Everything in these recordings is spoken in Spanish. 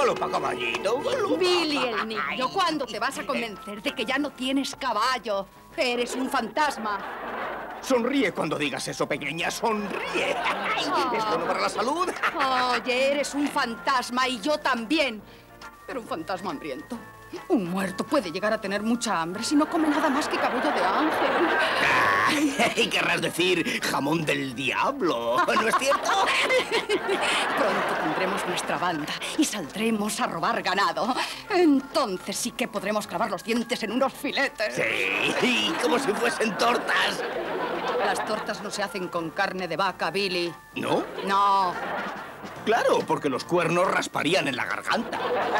Galopa, caballito, galopa. Billy, el niño, ¿cuándo te vas a convencer de que ya no tienes caballo? Eres un fantasma. Sonríe cuando digas eso, pequeña, sonríe. ¿Es bueno para la salud? Oye, eres un fantasma y yo también. Pero un fantasma hambriento. Un muerto puede llegar a tener mucha hambre si no come nada más que cabello de ángel. Y querrás decir jamón del diablo, ¿no es cierto? Pronto tendremos nuestra banda y saldremos a robar ganado. Entonces sí que podremos clavar los dientes en unos filetes. Sí, como si fuesen tortas. Las tortas no se hacen con carne de vaca, Billy. ¿No? No. Claro, porque los cuernos rasparían en la garganta.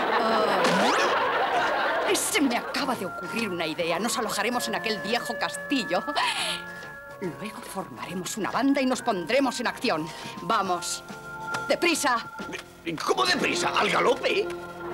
Se me acaba de ocurrir una idea. Nos alojaremos en aquel viejo castillo. Luego formaremos una banda y nos pondremos en acción. ¡Vamos! ¡Deprisa! ¿Cómo deprisa? ¿Al galope?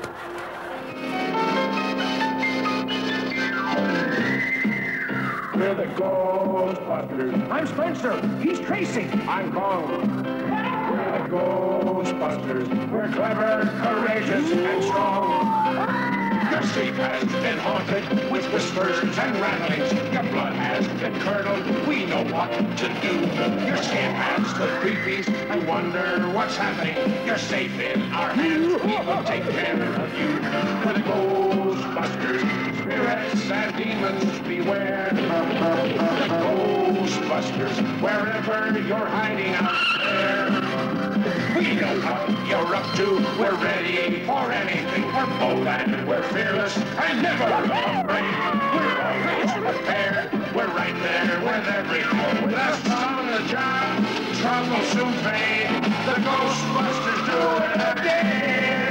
We're the Ghostbusters. I'm Spencer. He's Tracy. I'm Kong. We're the Ghostbusters. We're clever, courageous, and strong. Your street has been haunted with whispers and rattlings. Your blood has been curdled. We know what to do. Your skin has the creepies. You wonder what's happening. You're safe in our hands. We will take care of you. We're the Ghostbusters. Spirits and demons beware. The Ghostbusters. Wherever you're hiding out there. We know what you're up to. We're ready for anything. We're bold and we're fearless and never afraid. We're always prepared. We're right there with everything. With us on the job, trouble soon fade. The Ghostbusters do it again.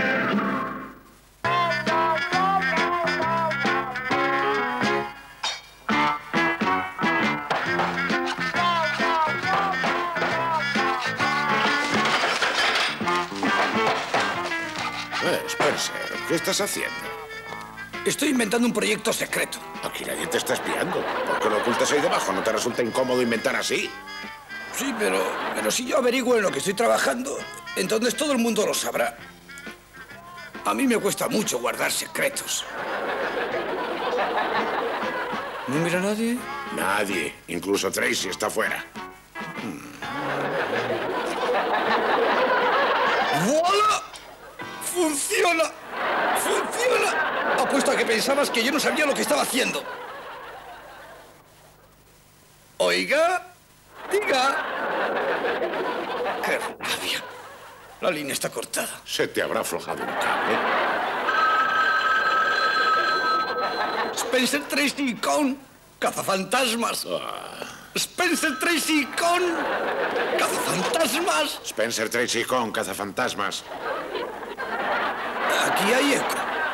Spencer, ¿qué estás haciendo? Estoy inventando un proyecto secreto. Aquí nadie te está espiando. ¿Por qué lo ocultas ahí debajo? ¿No te resulta incómodo inventar así? Sí, pero si yo averiguo en lo que estoy trabajando, entonces todo el mundo lo sabrá. A mí me cuesta mucho guardar secretos. ¿No mira nadie? Nadie. Incluso Tracy está fuera. ¡Voilà! ¡Funciona! ¡Funciona! Apuesto a que pensabas que yo no sabía lo que estaba haciendo. Oiga, diga. ¡Qué rabia! La línea está cortada. Se te habrá aflojado un cable. Spencer Tracy con cazafantasmas. Spencer Tracy con cazafantasmas. Spencer Tracy con cazafantasmas. Aquí hay eco.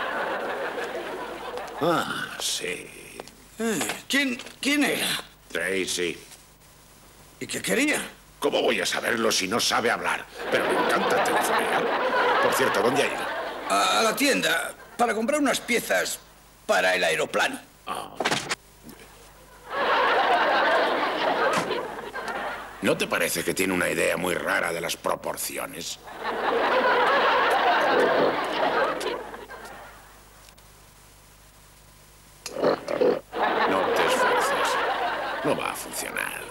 Ah, sí. ¿Quién era? Tracy. ¿Y qué quería? ¿Cómo voy a saberlo si no sabe hablar? Pero me encanta telefonear. Por cierto, ¿dónde ha ido? A la tienda, para comprar unas piezas para el aeroplano. ¿No te parece que tiene una idea muy rara de las proporciones? No te esfuerces. No va a funcionar.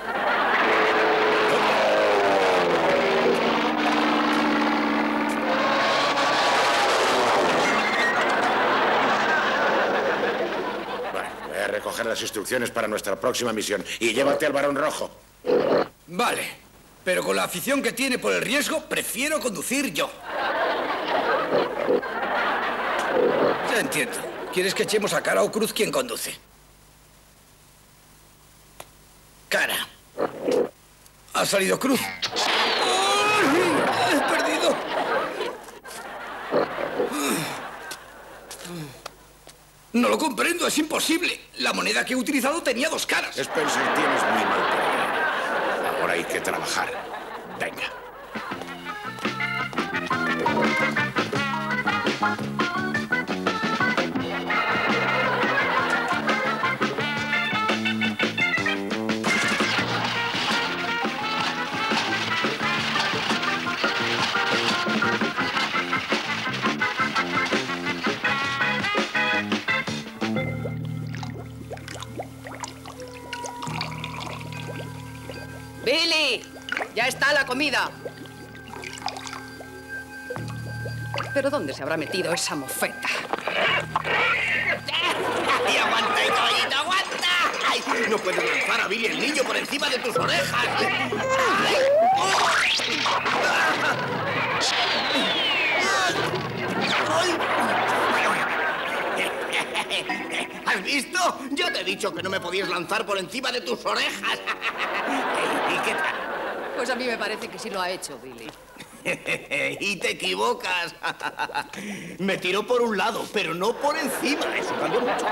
Bueno, voy a recoger las instrucciones para nuestra próxima misión y llévate al varón rojo. Vale, pero con la afición que tiene por el riesgo, prefiero conducir yo. Ya entiendo. ¿Quieres que echemos a Cara o Cruz quien conduce? Cara. Ha salido Cruz. ¡Ay! ¡He perdido! No lo comprendo, es imposible. La moneda que he utilizado tenía dos caras. Spencer, tienes muy mal perdón. Ahora hay que trabajar. Venga. ¡Billy! ¡Ya está la comida! ¿Pero dónde se habrá metido esa mofeta? ¡Ay, aguanta, caballito, aguanta! ¡Ay, no puedes lanzar a Billy el niño por encima de tus orejas! ¡Ay! ¿Has visto? Yo te he dicho que no me podías lanzar por encima de tus orejas. ¿Y qué tal? Pues a mí me parece que sí lo ha hecho, Billy. Y te equivocas. Me tiró por un lado, pero no por encima. Eso cambió mucho.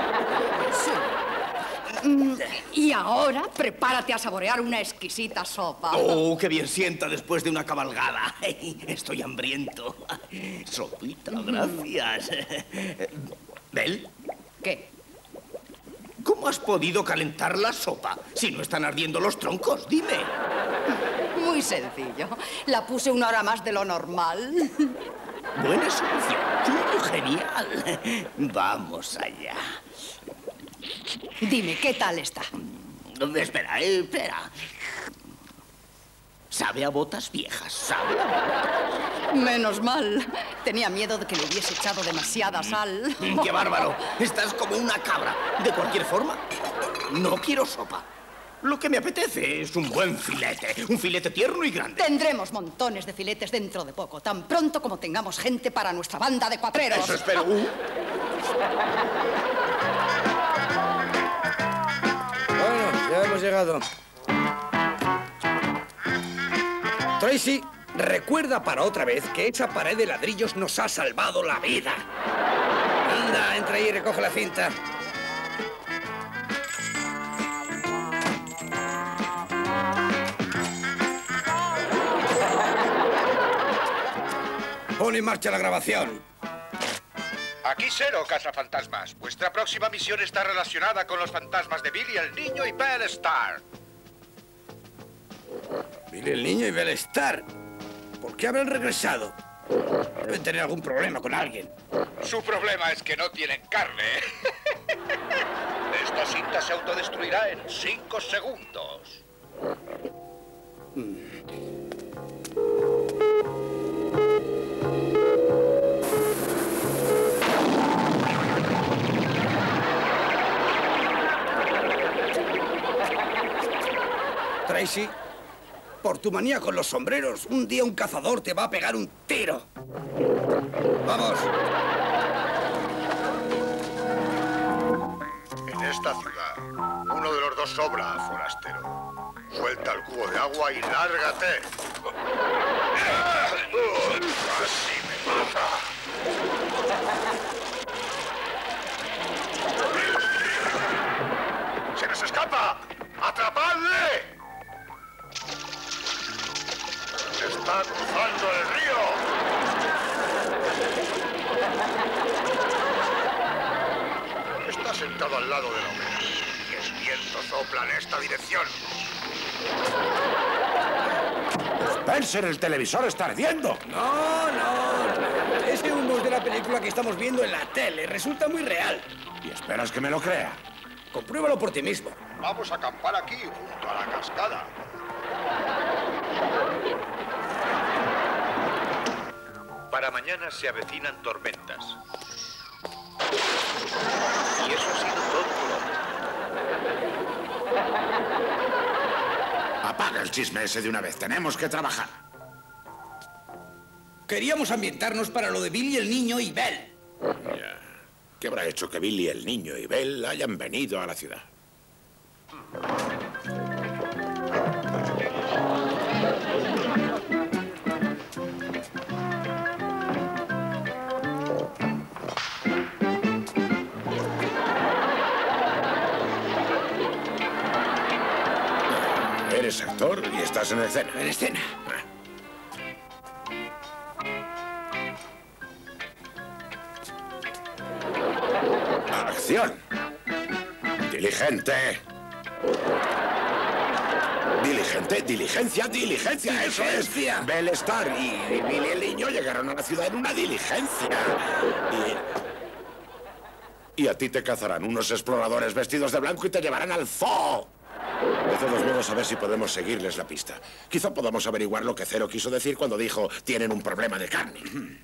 Y ahora prepárate a saborear una exquisita sopa. Oh, qué bien sienta después de una cabalgada. Estoy hambriento. Sopita, gracias. ¿Bel? ¿Qué? ¿Cómo has podido calentar la sopa si no están ardiendo los troncos? Dime. Muy sencillo. La puse 1 hora más de lo normal. Buena solución. Genial. Vamos allá. Dime, ¿qué tal está? Espera. Sabe a botas viejas, sabe a botas. Menos mal. Tenía miedo de que le hubiese echado demasiada sal. ¡Qué bárbaro! Estás como una cabra. De cualquier forma, no quiero sopa. Lo que me apetece es un buen filete. Un filete tierno y grande. Tendremos montones de filetes dentro de poco, tan pronto como tengamos gente para nuestra banda de cuatreros. Eso espero. Bueno, ya hemos llegado. Tracy, recuerda para otra vez que esa pared de ladrillos nos ha salvado la vida. Anda, entra ahí y recoge la cinta. Pon en marcha la grabación. Aquí Cero, cazafantasmas. Vuestra próxima misión está relacionada con los fantasmas de Billy el Niño y Belle Starr. Billy el Niño y Belle Starr. ¿Por qué habrán regresado? Deben tener algún problema con alguien. Su problema es que no tienen carne. Esta cinta se autodestruirá en 5 segundos. Tracy, por tu manía con los sombreros, un día un cazador te va a pegar un tiro. ¡Vamos! En esta ciudad, uno de los dos sobra, forastero. Suelta el cubo de agua y lárgate. Así me mata. ¡Se nos escapa! ¡Atrapadle! ¡Está cruzando el río! Está sentado al lado de la hoguera y el viento sopla en esta dirección. Spencer, el televisor está ardiendo. No. Ese humo es de la película que estamos viendo en la tele. Resulta muy real. ¿Y esperas que me lo crea? Compruébalo por ti mismo. Vamos a acampar aquí, junto a la cascada. Para mañana se avecinan tormentas. Y eso ha sido todo por hoy. Apaga el chisme ese de una vez. Tenemos que trabajar. Queríamos ambientarnos para lo de Billy el Niño y Belle. Ya. ¿Qué habrá hecho que Billy el Niño y Belle hayan venido a la ciudad? Eres actor y estás en escena. En escena. ¡Acción! ¡Diligente! ¡Diligente! ¡Diligencia! ¡Diligencia! ¡Eso es! ¡Diligencia! Belle Starr y Billy el Niño llegaron a la ciudad en una diligencia. Y a ti te cazarán unos exploradores vestidos de blanco y te llevarán al zoo. De todos modos, a ver si podemos seguirles la pista. Quizá podamos averiguar lo que Zero quiso decir cuando dijo tienen un problema de carne.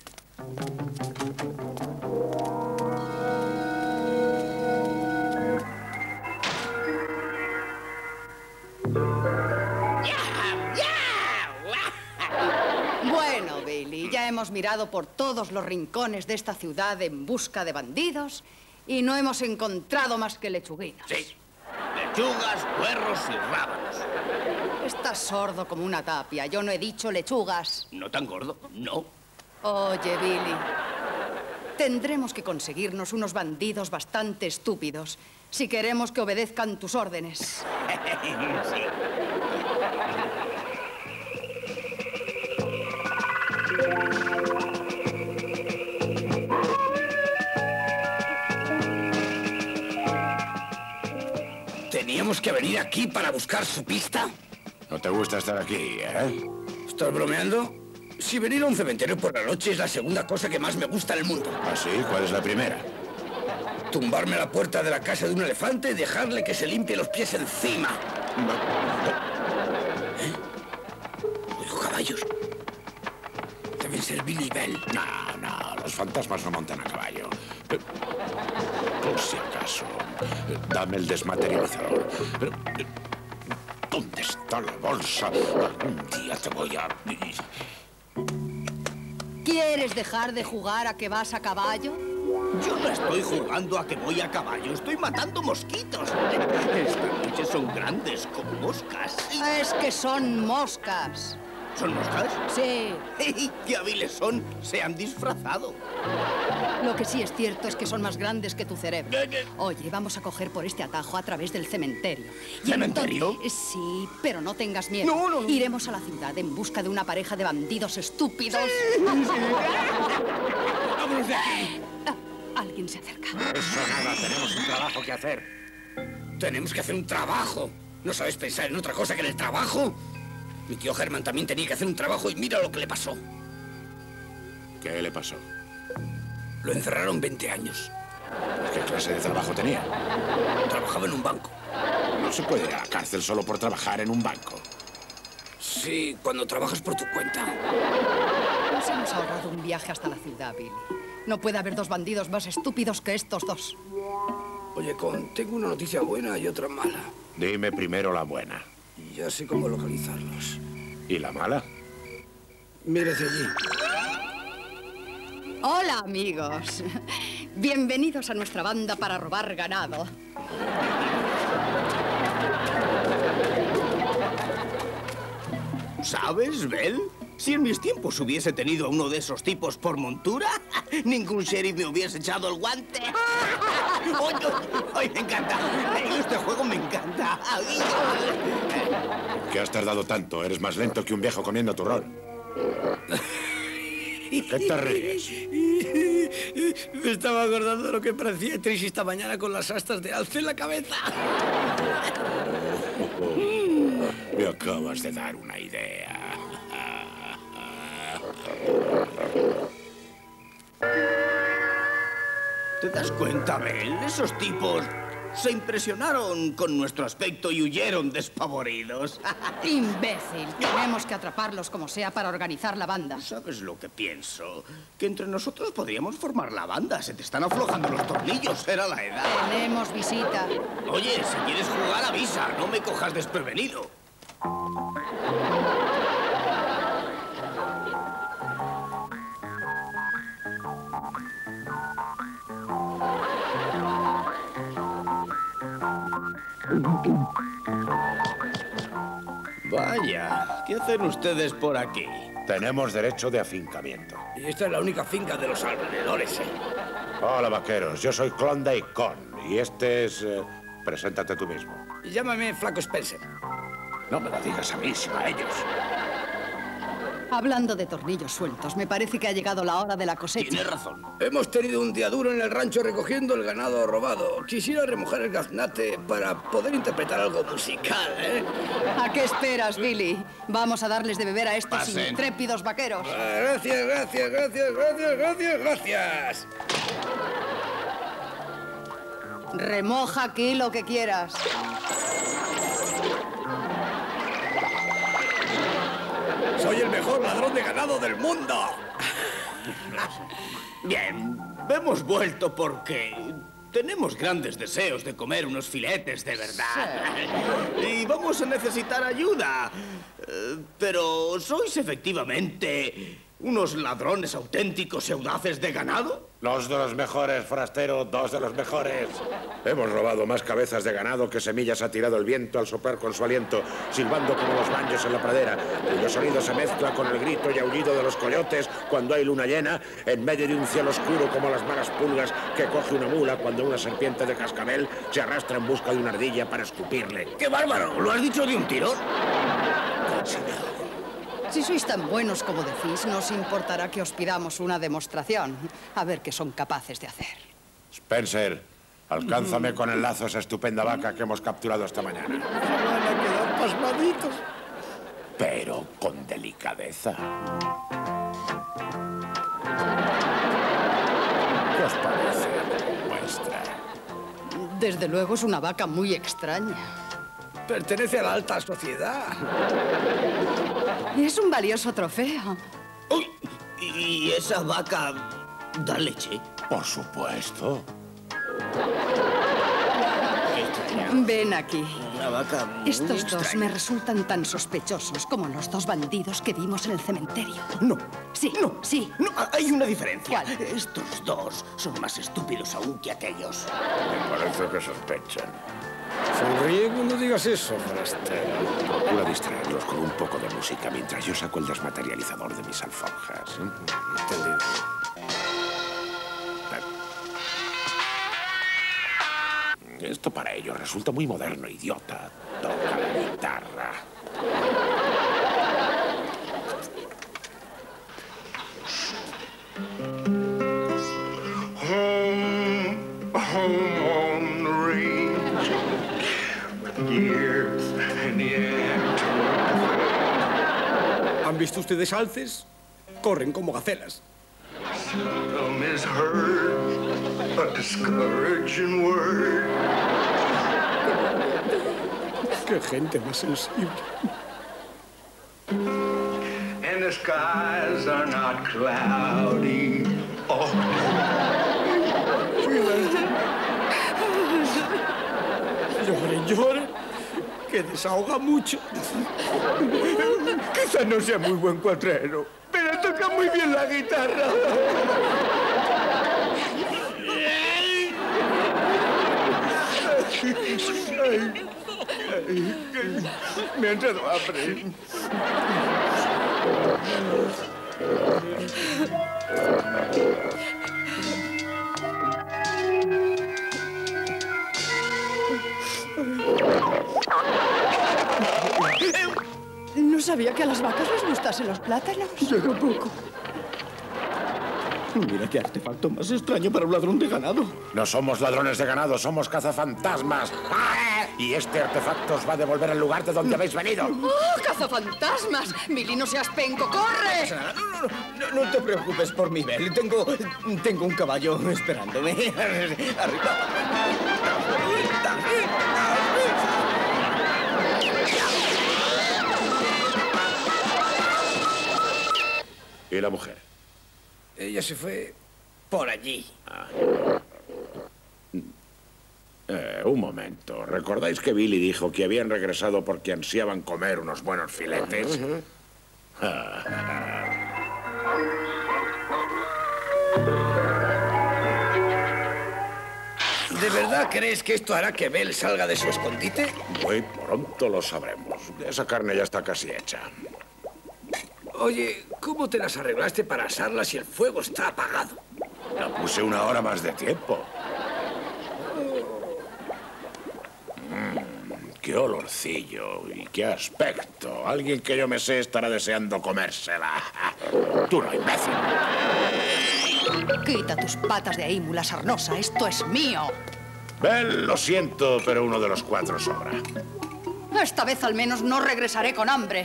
Bueno, Billy, ya hemos mirado por todos los rincones de esta ciudad en busca de bandidos y no hemos encontrado más que lechuguinos. Sí. Lechugas, puerros y rábanos. Estás sordo como una tapia. Yo no he dicho lechugas. ¿No tan gordo? No. Oye, Billy, tendremos que conseguirnos unos bandidos bastante estúpidos si queremos que obedezcan tus órdenes. Sí. ¿Teníamos que venir aquí para buscar su pista? ¿No te gusta estar aquí, eh? ¿Estás bromeando? Si venir a un cementerio por la noche es la segunda cosa que más me gusta en el mundo. ¿Ah, sí? ¿Cuál es la primera? Tumbarme a la puerta de la casa de un elefante y dejarle que se limpie los pies encima. ¿Eh? Oigo caballos. Deben ser Billy y Bell. No, los fantasmas no montan a caballo. Por si acaso, dame el desmaterializador. ¿Dónde está la bolsa? Algún día te voy a... ¿Quieres dejar de jugar a que vas a caballo? Yo no estoy jugando a que voy a caballo, estoy matando mosquitos. Esta noche son grandes como moscas. Es que son moscas. ¿Son moscas? Sí. ¡Qué hábiles son! Se han disfrazado. Lo que sí es cierto es que son más grandes que tu cerebro. Oye, vamos a coger por este atajo a través del cementerio. ¿Cementerio? Sí, pero no tengas miedo. No. Iremos a la ciudad en busca de una pareja de bandidos estúpidos. ¡Vámonos de aquí! Alguien se acerca. Eso nada, tenemos un trabajo que hacer. Tenemos que hacer un trabajo. ¿No sabes pensar en otra cosa que en el trabajo? Mi tío Herman también tenía que hacer un trabajo y mira lo que le pasó. ¿Qué le pasó? Lo encerraron 20 años. ¿Qué clase de trabajo tenía? Trabajaba en un banco. No se puede ir a la cárcel solo por trabajar en un banco. Sí, cuando trabajas por tu cuenta. Nos hemos ahorrado un viaje hasta la ciudad, Billy. No puede haber dos bandidos más estúpidos que estos dos. Oye, Con, tengo una noticia buena y otra mala. Dime primero la buena. Y ya sé cómo localizarlos. ¿Y la mala? Mire hacia allí. Hola, amigos. Bienvenidos a nuestra banda para robar ganado. ¿Sabes, Bell? Si en mis tiempos hubiese tenido a uno de esos tipos por montura, ningún sheriff me hubiese echado el guante. ¡Ay, me encanta! Este juego me encanta. ¿Qué has tardado tanto? Eres más lento que un viejo comiendo turrón. ¿Qué te ríes? Me estaba acordando de lo que parecía Trish esta mañana con las astas de alce en la cabeza. Me acabas de dar una idea. ¿Te das cuenta, Bell? Esos tipos se impresionaron con nuestro aspecto y huyeron despavoridos. Imbécil. Tenemos que atraparlos como sea para organizar la banda. ¿Sabes lo que pienso? Que entre nosotros podríamos formar la banda. Se te están aflojando los tornillos. Era la edad. Tenemos visita. Oye, si quieres jugar, avisa. No me cojas desprevenido. Vaya, ¿qué hacen ustedes por aquí? Tenemos derecho de afincamiento. Y esta es la única finca de los alrededores, ¿eh? Hola, vaqueros. Yo soy Klondike Con. Y este es... preséntate tú mismo. Llámame Flaco Spencer. No me lo digas a mí, sino a ellos. Hablando de tornillos sueltos, me parece que ha llegado la hora de la cosecha. Tienes razón. Hemos tenido un día duro en el rancho recogiendo el ganado robado. Quisiera remojar el gaznate para poder interpretar algo musical, ¿eh? ¿A qué esperas, Billy? Vamos a darles de beber a estos Pasen. intrépidos vaqueros. Gracias, gracias, gracias, gracias, gracias, gracias. Remoja aquí lo que quieras. mejor ladrón de ganado del mundo. Bien, hemos vuelto porque tenemos grandes deseos de comer unos filetes de verdad. Y vamos a necesitar ayuda. Pero, ¿sois efectivamente unos ladrones auténticos y audaces de ganado? Los de los mejores, forastero, dos de los mejores. Hemos robado más cabezas de ganado que semillas ha tirado el viento al soplar con su aliento, silbando como los banjos en la pradera, cuyo sonido se mezcla con el grito y aullido de los coyotes cuando hay luna llena, en medio de un cielo oscuro como las malas pulgas que coge una mula cuando una serpiente de cascabel se arrastra en busca de una ardilla para escupirle. ¡Qué bárbaro! ¿Lo has dicho de un tirón? Si sois tan buenos como decís, nos importará que os pidamos una demostración. A ver qué son capaces de hacer. Spencer, alcánzame con el lazo esa estupenda vaca que hemos capturado esta mañana. Van a quedar pasmaditos. Pero con delicadeza. ¿Qué os parece vuestra? Desde luego es una vaca muy extraña. Pertenece a la alta sociedad. Es un valioso trofeo. ¡Uy! ¿Y esa vaca da leche? Por supuesto. Ven aquí. Una vaca muy Estos dos extraña. me resultan tan sospechosos como los dos bandidos que vimos en el cementerio. No. Sí, No. sí. No, hay una diferencia. ¿Cuál? Estos dos son más estúpidos aún que aquellos. Me parece que sospechan. Sonríe cuando digas eso, forastero. Procura distraerlos con un poco de música mientras yo saco el desmaterializador de mis alforjas. Entendido. Esto para ellos resulta muy moderno, idiota. Toca la guitarra. Home on the range. Years and years. ¿Han visto ustedes alces? Corren como gacelas. Seldom is heard a discouraging word. ¡Qué gente más sensible! And the skies are not cloudy. Oh, Llore, llore, que desahoga mucho. Quizá no sea muy buen cuatrero, pero toca muy bien la guitarra. Me ha entrado hambre. No sabía que a las vacas les gustasen los plátanos. Yo tampoco. Mira qué artefacto más extraño para un ladrón de ganado. No somos ladrones de ganado, somos cazafantasmas. ¡Ah! Y este artefacto os va a devolver al lugar de donde habéis venido. ¡Oh, cazafantasmas! ¡Billy, no seas penco! ¡Corre! No te preocupes por mí, Bell. Tengo un caballo esperándome. Arriba. ¿Y la mujer? Ella se fue por allí. Un momento. ¿Recordáis que Billy dijo que habían regresado porque ansiaban comer unos buenos filetes? ¿De verdad crees que esto hará que Bell salga de su escondite? Muy pronto lo sabremos. Esa carne ya está casi hecha. Oye, ¿cómo te las arreglaste para asarla si el fuego está apagado? La puse una hora más de tiempo. Qué olorcillo y qué aspecto. Alguien que yo me sé estará deseando comérsela. Tú no, imbécil. Quita tus patas de ahí, mula sarnosa. Esto es mío. Bell, lo siento, pero uno de los cuatro sobra. Esta vez al menos no regresaré con hambre.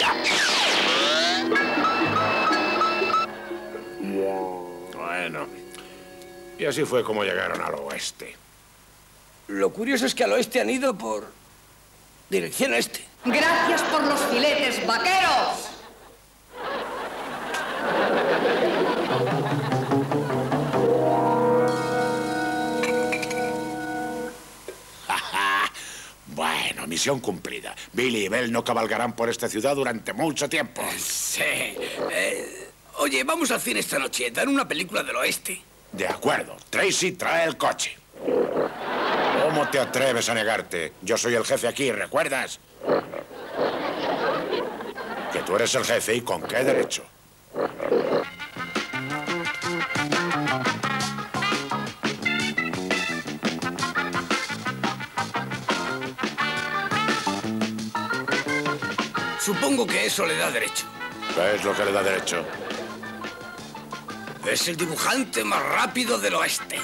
Bueno, y así fue como llegaron al oeste. Lo curioso es que al oeste han ido por dirección este. Gracias por los filetes, vaqueros. Bueno, misión cumplida. Billy y Belle no cabalgarán por esta ciudad durante mucho tiempo. Sí. Oye, vamos al cine esta noche. Dan una película del oeste. De acuerdo. Tracy, trae el coche. ¿Cómo te atreves a negarte? Yo soy el jefe aquí, ¿recuerdas? Que tú eres el jefe y con qué derecho. Supongo que eso le da derecho. ¿Qué es lo que le da derecho? Es el dibujante más rápido del oeste.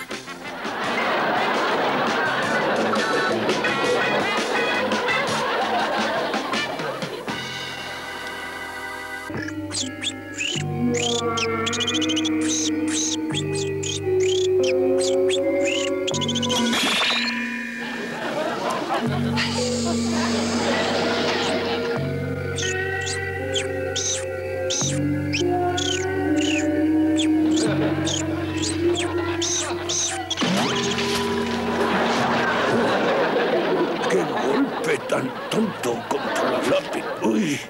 ¡Qué golpe tan tonto contra la lápiz! ¡Uy!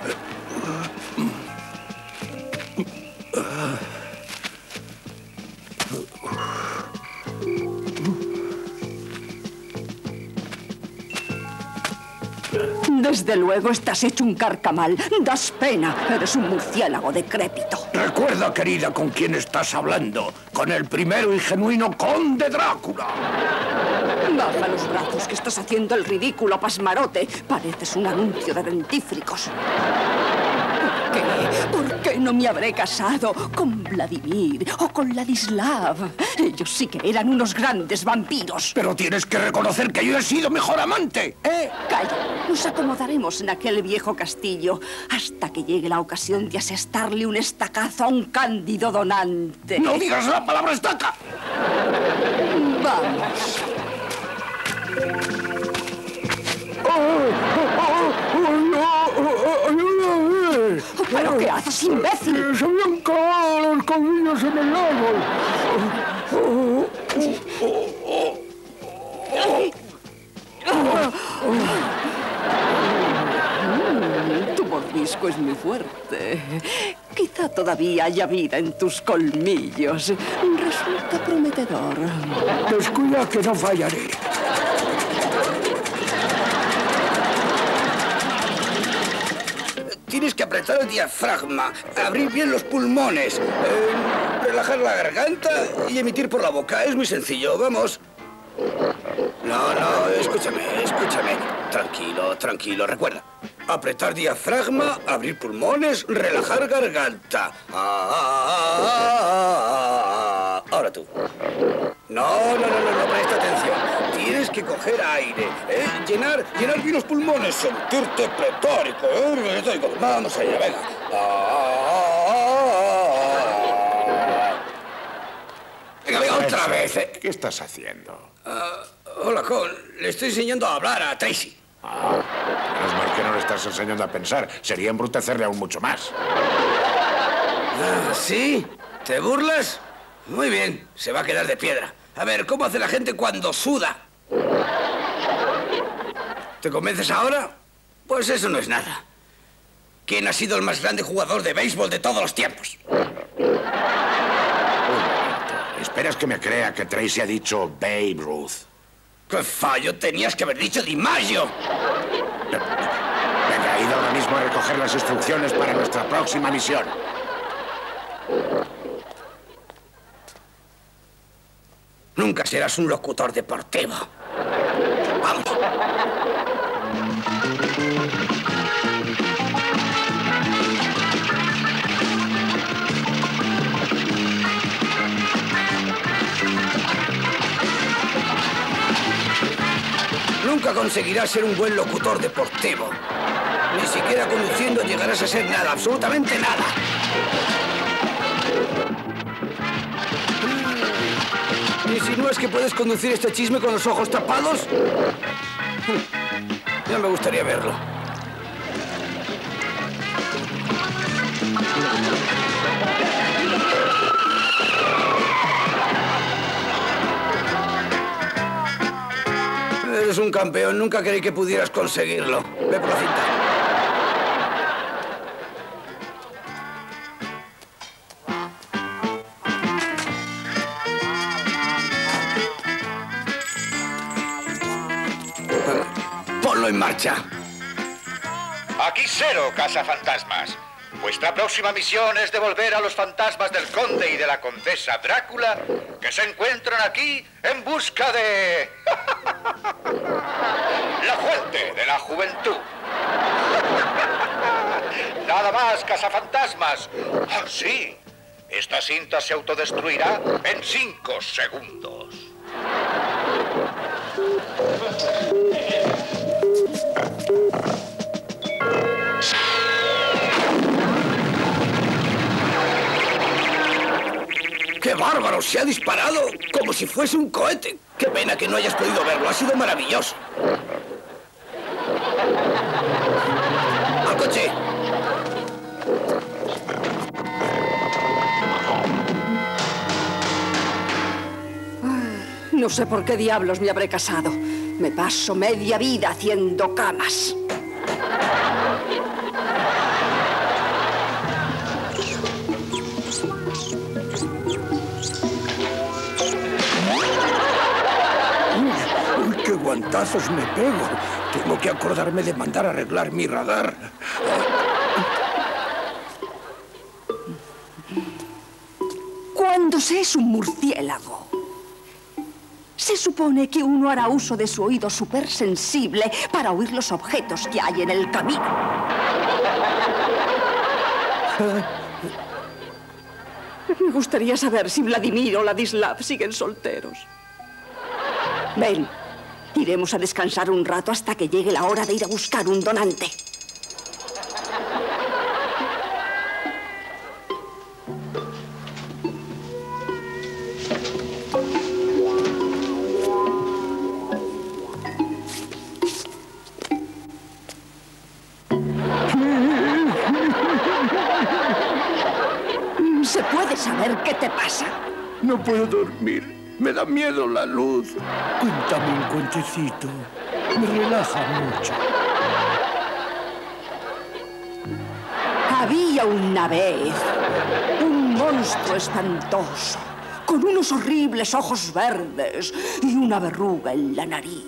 Desde luego estás hecho un carcamal. Das pena. Eres un murciélago decrépito. Recuerda, querida, con quién estás hablando. Con el primero y genuino conde Drácula. Baja los brazos, que estás haciendo el ridículo, pasmarote. Pareces un anuncio de dentífricos. ¿Por qué no me habré casado con Vladimir o con Ladislav? Ellos sí que eran unos grandes vampiros. Pero tienes que reconocer que yo he sido mejor amante, ¿eh? Calla, nos acomodaremos en aquel viejo castillo hasta que llegue la ocasión de asestarle un estacazo a un cándido donante. ¡No digas la palabra estaca! Vamos. ¿Pero qué haces, imbécil? ¡Se me han clavado los colmillos en el árbol! Tu mordisco es muy fuerte. Quizá todavía haya vida en tus colmillos. Resulta prometedor. Descuida que no fallaré. Tienes que apretar el diafragma, abrir bien los pulmones, relajar la garganta y emitir por la boca. Es muy sencillo, vamos. No, escúchame. Tranquilo, recuerda. Apretar diafragma, abrir pulmones, relajar garganta. Ahora tú. No, presta atención. Tienes que coger aire, llenar bien los pulmones, sentirte pletórico, Vamos allá, venga. Venga, otra vez. ¿Qué estás haciendo? Hola, Cole. Le estoy enseñando a hablar a Tracy. Menos mal que no le estás enseñando a pensar. Sería embrutecerle aún mucho más. ¿Sí? ¿Te burlas? Muy bien, se va a quedar de piedra. A ver, ¿cómo hace la gente cuando suda? ¿Te convences ahora? Pues eso no es nada. ¿Quién ha sido el más grande jugador de béisbol de todos los tiempos? ¿Esperas que me crea que Tracy ha dicho Babe Ruth? ¡Qué fallo! Tenías que haber dicho DiMaggio. Venga, id ahora mismo a recoger las instrucciones para nuestra próxima misión. Nunca serás un locutor deportivo. Vamos. Nunca conseguirás ser un buen locutor deportivo. Ni siquiera conduciendo llegarás a ser nada, absolutamente nada. ¿Y si no es que puedes conducir este chisme con los ojos tapados? Ya me gustaría verlo. Eres un campeón. Nunca creí que pudieras conseguirlo. Ve por la cinta. Ponlo en marcha. Aquí Cero, cazafantasmas. Vuestra próxima misión es devolver a los fantasmas del conde y de la condesa Drácula que se encuentran aquí en busca de... la fuente de la juventud. Nada más, cazafantasmas. Ah, sí. Esta cinta se autodestruirá en 5 segundos. ¡Qué bárbaro! Se ha disparado como si fuese un cohete. ¡Qué pena que no hayas podido verlo! Ha sido maravilloso. ¡Al coche! No sé por qué diablos me habré casado. Me paso media vida haciendo camas. ¡Uy, qué guantazos me pego! Tengo que acordarme de mandar a arreglar mi radar. Cuando se es un murciélago, se supone que uno hará uso de su oído supersensible para oír los objetos que hay en el camino. Me gustaría saber si Vladimir o Ladislav siguen solteros. Ven, iremos a descansar un rato hasta que llegue la hora de ir a buscar un donante. ¿Se puede saber qué te pasa? No puedo dormir. Me da miedo la luz. Cuéntame un cuentecito. Me relaja mucho. Había una vez un monstruo espantoso, con unos horribles ojos verdes y una verruga en la nariz.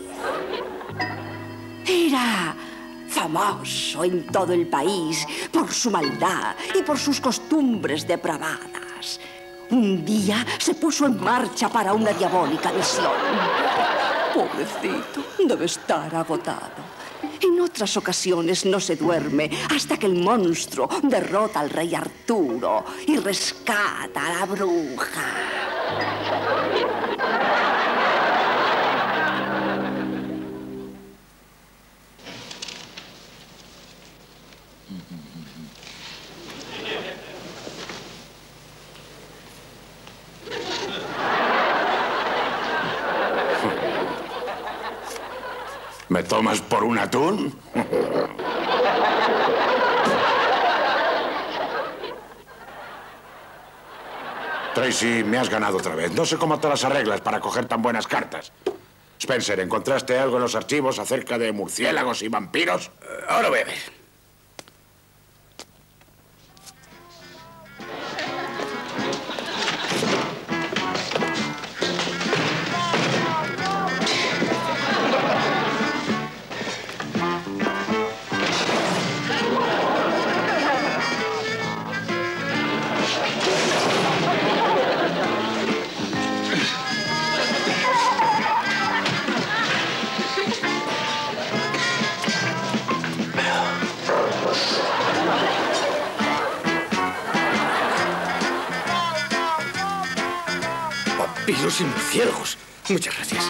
Era famoso en todo el país por su maldad y por sus costumbres depravadas. Un día se puso en marcha para una diabólica misión. Pobrecito, debe estar agotado. En otras ocasiones no se duerme hasta que el monstruo derrota al rey Arturo y rescata a la bruja. ¿Me tomas por un atún? Tracy, me has ganado otra vez. No sé cómo te las arreglas para coger tan buenas cartas. Spencer, ¿encontraste algo en los archivos acerca de murciélagos y vampiros? Ahora voy a ver. Vampiros y murciélagos. Muchas gracias.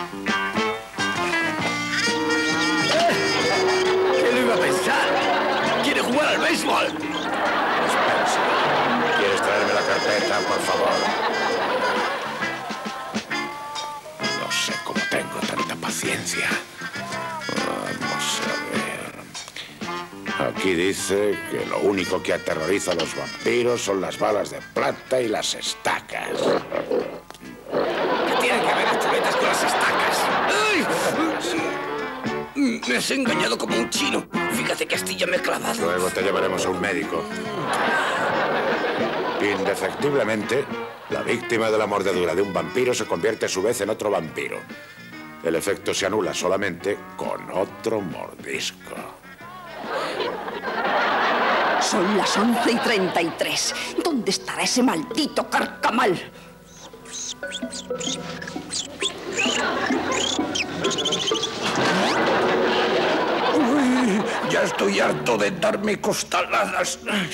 ¿Quién lo iba a pensar? ¿Quiere jugar al béisbol? Spencer, ¿quieres traerme la carpeta, por favor? No sé cómo tengo tanta paciencia. Vamos a ver. Aquí dice que lo único que aterroriza a los vampiros son las balas de plata y las estacas. ¿Qué tienen que ver las chuletas con las estacas? ¡Ay! Me has engañado como un chino. Fíjate qué astilla me he clavado. Luego te llevaremos a un médico. Indefectiblemente, la víctima de la mordedura de un vampiro se convierte a su vez en otro vampiro. El efecto se anula solamente con otro mordisco. Son las 11:33. ¿Dónde estará ese maldito carcamal? Uy, ya estoy harto de darme costaladas.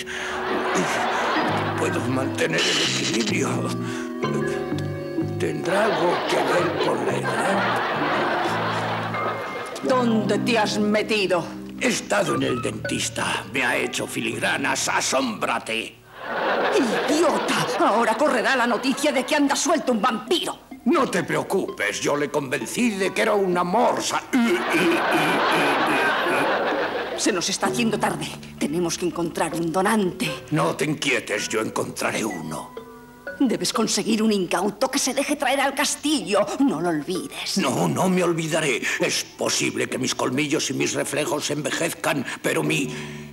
Puedo mantener el equilibrio. ¿Tendrá algo que ver con la edad? ¿Dónde te has metido? He estado en el dentista. Me ha hecho filigranas. ¡Asómbrate! ¡Idiota! Ahora correrá la noticia de que anda suelto un vampiro. No te preocupes. Yo le convencí de que era una morsa. Se nos está haciendo tarde. Tenemos que encontrar un donante. No te inquietes. Yo encontraré uno. Debes conseguir un incauto que se deje traer al castillo. No lo olvides. No, no me olvidaré. Es posible que mis colmillos y mis reflejos envejezcan, pero mi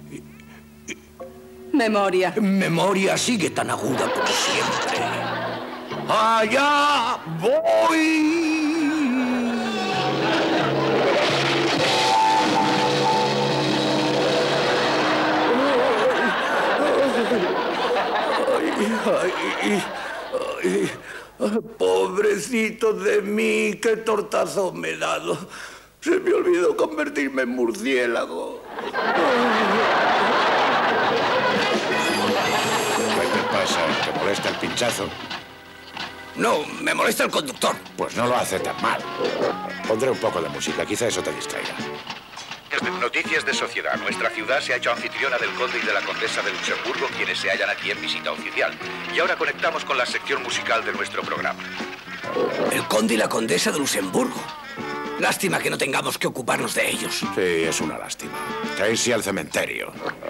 memoria sigue tan aguda como siempre. ¡Allá voy! Ay, pobrecito de mí, qué tortazo me he dado. Se me olvidó convertirme en murciélago. ¿Qué te pasa? ¿Te molesta el pinchazo? No, me molesta el conductor. Pues no lo hace tan mal. Pondré un poco de música, quizá eso te distraiga. Noticias de sociedad. Nuestra ciudad se ha hecho anfitriona del conde y de la condesa de Luxemburgo, quienes se hallan aquí en visita oficial. Y ahora conectamos con la sección musical de nuestro programa. El conde y la condesa de Luxemburgo. Lástima que no tengamos que ocuparnos de ellos. Sí, es una lástima. Tracy al cementerio.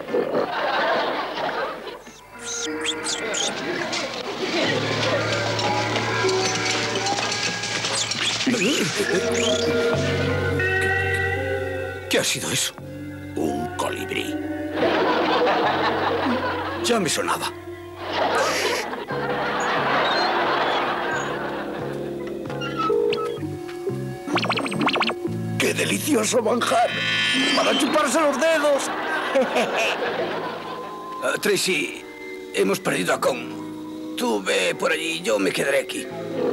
¿Qué ha sido eso? Un colibrí. Ya me sonaba. ¡Qué delicioso manjar! ¡Para chuparse los dedos! Tracy, hemos perdido a Con. Tú ve por allí, yo me quedaré aquí.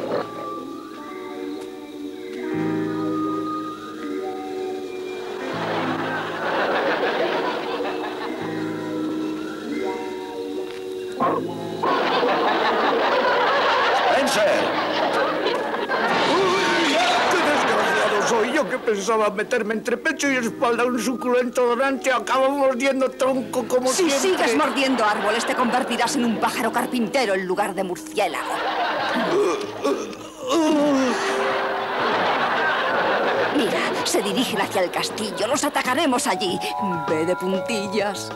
Que pensaba meterme entre pecho y espalda un suculento donante, acabo mordiendo tronco como si siempre. Si sigues mordiendo árboles, te convertirás en un pájaro carpintero en lugar de murciélago. Mira, se dirigen hacia el castillo. Los atacaremos allí. Ve de puntillas.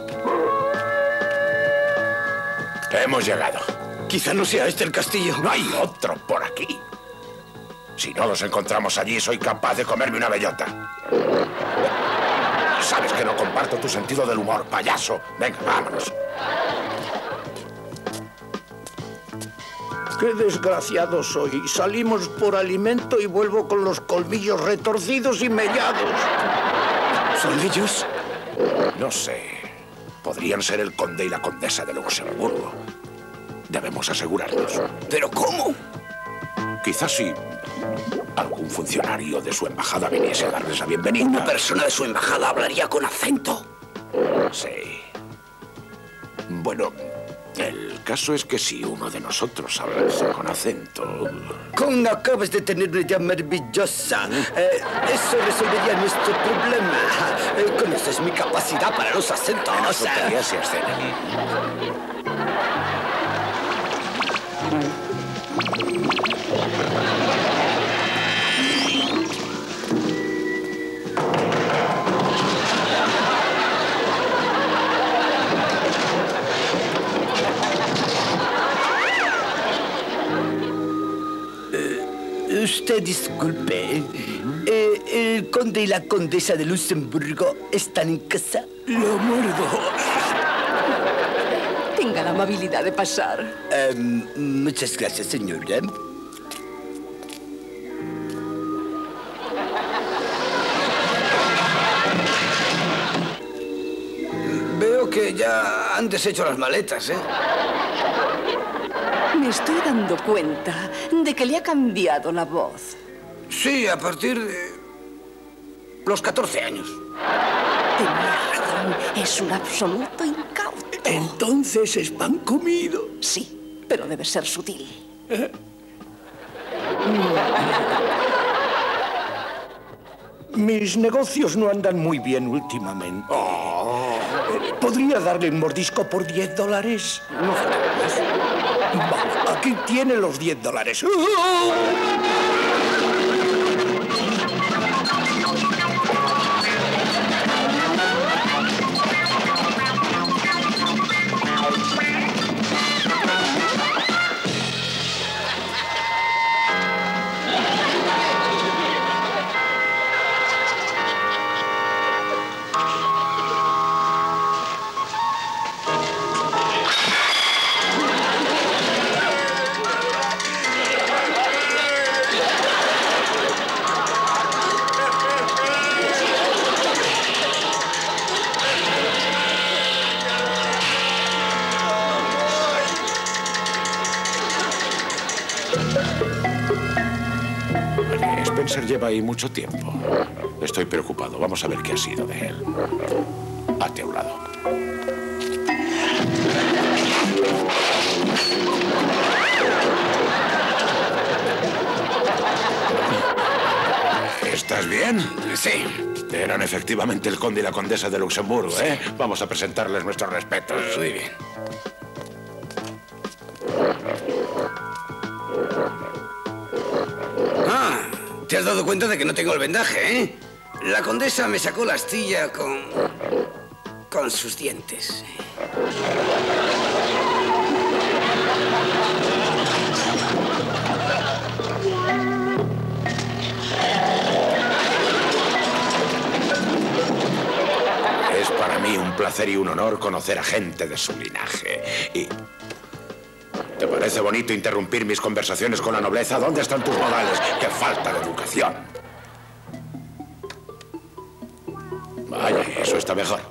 Hemos llegado. Quizá no sea este el castillo. No hay otro por aquí. Si no los encontramos allí, soy capaz de comerme una bellota. Sabes que no comparto tu sentido del humor, payaso. Venga, vámonos. Qué desgraciado soy. Salimos por alimento y vuelvo con los colmillos retorcidos y mellados. ¿Son ellos? No sé. Podrían ser el conde y la condesa de Luxemburgo. Debemos asegurarnos. ¿Pero cómo? Quizás si algún funcionario de su embajada viniese a darles la bienvenida. Una persona de su embajada hablaría con acento. Sí. Bueno, el caso es que si uno de nosotros hablase con acento... Con, acabas de tener una idea maravillosa. Eso resolvería nuestro problema. Conoces mi capacidad para los acentos. No tonterías se escena. Usted disculpe. ¿El conde y la condesa de Luxemburgo están en casa? Lo muerdo. Tenga la amabilidad de pasar. Muchas gracias, señora. Veo que ya han deshecho las maletas, ¿eh? Me estoy dando cuenta de que le ha cambiado la voz. Sí, a partir de los 14 años. Tenía razón, es un absoluto incauto. Entonces es pan comido. Sí, pero debe ser sutil. Mis negocios no andan muy bien últimamente. ¿Podría darle un mordisco por $10? No falta más. Vale, aquí tiene los $10. Spencer lleva ahí mucho tiempo. Estoy preocupado. Vamos a ver qué ha sido de él. Hazte a un lado. ¿Estás bien? Sí. Eran efectivamente el conde y la condesa de Luxemburgo, ¿eh? Vamos a presentarles nuestros respetos. Muy bien. Ah, ¿te has dado cuenta de que no tengo el vendaje, eh? La condesa me sacó la astilla con sus dientes. Es para mí un placer y un honor conocer a gente de su linaje. Y... ¿te parece bonito interrumpir mis conversaciones con la nobleza? ¿Dónde están tus modales? ¡Qué falta de educación! Vaya, eso está mejor.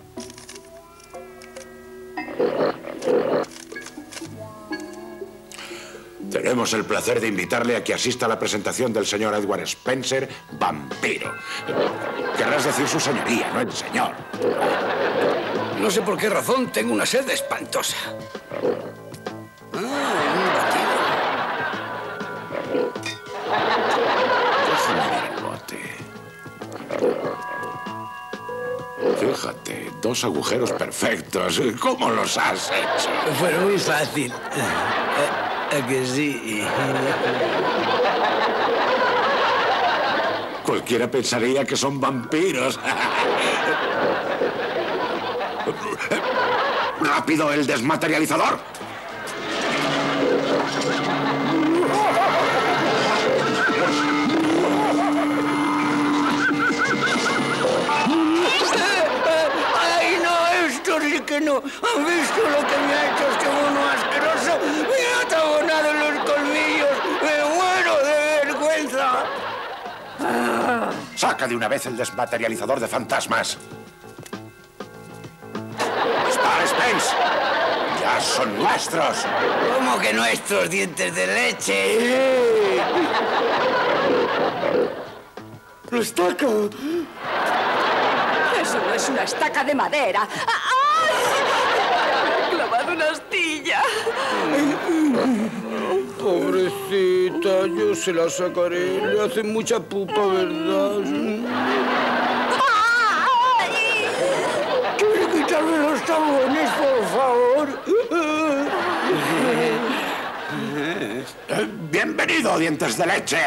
Tenemos el placer de invitarle a que asista a la presentación del señor Edward Spencer, vampiro. Querrás decir su señoría, no el señor. No sé por qué razón tengo una sed espantosa. Déjame ver el bote. Fíjate, 2 agujeros perfectos. ¿Cómo los has hecho? Fue muy fácil. ¿A que sí? Cualquiera pensaría que son vampiros. ¡Rápido, el desmaterializador! ¡Ay, no! Esto sí que no. ¿Han visto lo que me ha hecho este mono asqueroso? Me ha atabonado los colmillos. ¡Me muero de vergüenza! ¡Saca de una vez el desmaterializador de fantasmas! ¡Spar Spence! ¡Ya son nuestros! ¿Cómo que nuestros dientes de leche? ¡Lo estaca! Eso no es una estaca de madera. ¡Ay! Me he clavado una astilla. Pobrecita, yo se la sacaré. Le hace mucha pupa, ¿verdad? ¿Quiere quitarme los tabones, por favor? ¡Bienvenido, dientes de leche!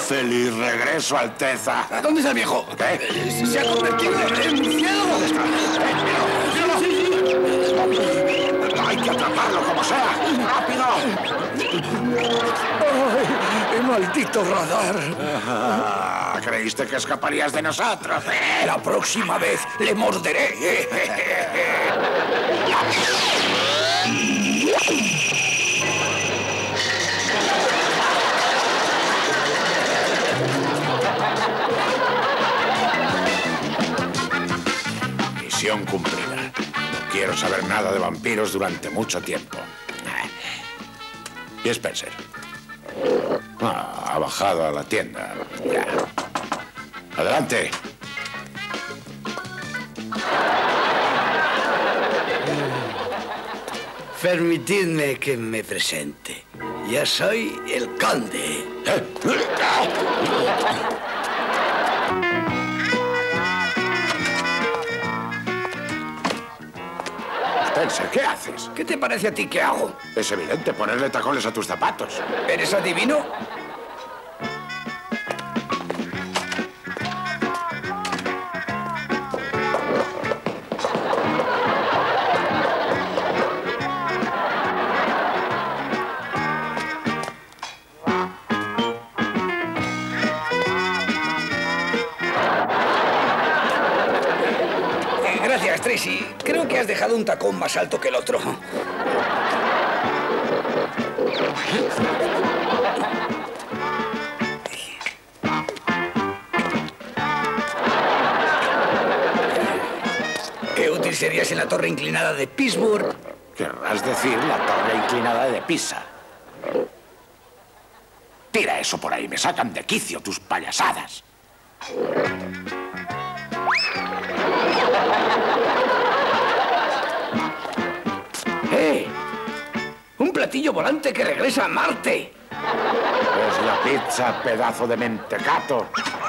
¡Feliz regreso, Alteza! ¿Dónde está el viejo? ¿Qué? Se ha convertido en murciélago. ¡Hay que atraparlo como sea! ¡Rápido! ¡Ay, maldito radar! ¿Creíste que escaparías de nosotros? La próxima vez le morderé. Misión cumplida. No quiero saber nada de vampiros durante mucho tiempo. ¿Y Spencer? Ha bajado a la tienda. Ya. Adelante. Permitidme que me presente. Ya soy el conde. Spencer, ¿qué haces? ¿Qué te parece a ti que hago? Es evidente ponerle tacones a tus zapatos. ¿Eres adivino? Gracias, Tracy. Creo que has dejado un tacón más alto que el otro. Qué útil serías en la torre inclinada de Pittsburgh. Querrás decir la torre inclinada de Pisa. Tira eso por ahí, me sacan de quicio tus payasadas. ¡Un platillo volante que regresa a Marte! Es la pizza, pedazo de mentecato.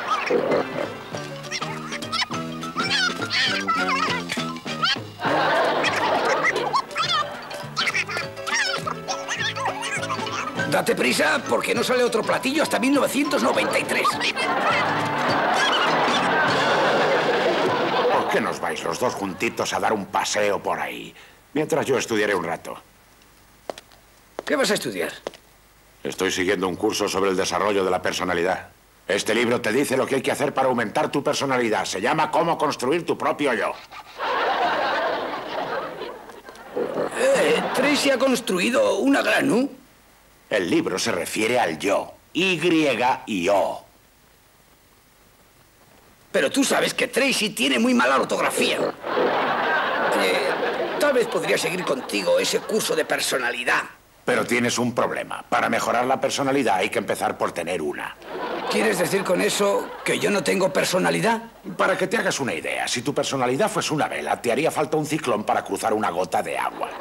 Date prisa, porque no sale otro platillo hasta 1993. ¿Por qué nos vais los dos juntitos a dar un paseo por ahí? Mientras yo estudiaré un rato. ¿Qué vas a estudiar? Estoy siguiendo un curso sobre el desarrollo de la personalidad. Este libro te dice lo que hay que hacer para aumentar tu personalidad. Se llama Cómo construir tu propio yo. Tracy ha construido una gran U. El libro se refiere al yo. Y-I-O. Pero tú sabes que Tracy tiene muy mala ortografía. Tal vez podría seguir contigo ese curso de personalidad. Pero tienes un problema. Para mejorar la personalidad hay que empezar por tener una. ¿Quieres decir con eso que yo no tengo personalidad? Para que te hagas una idea, si tu personalidad fuese una vela, te haría falta un ciclón para cruzar una gota de agua.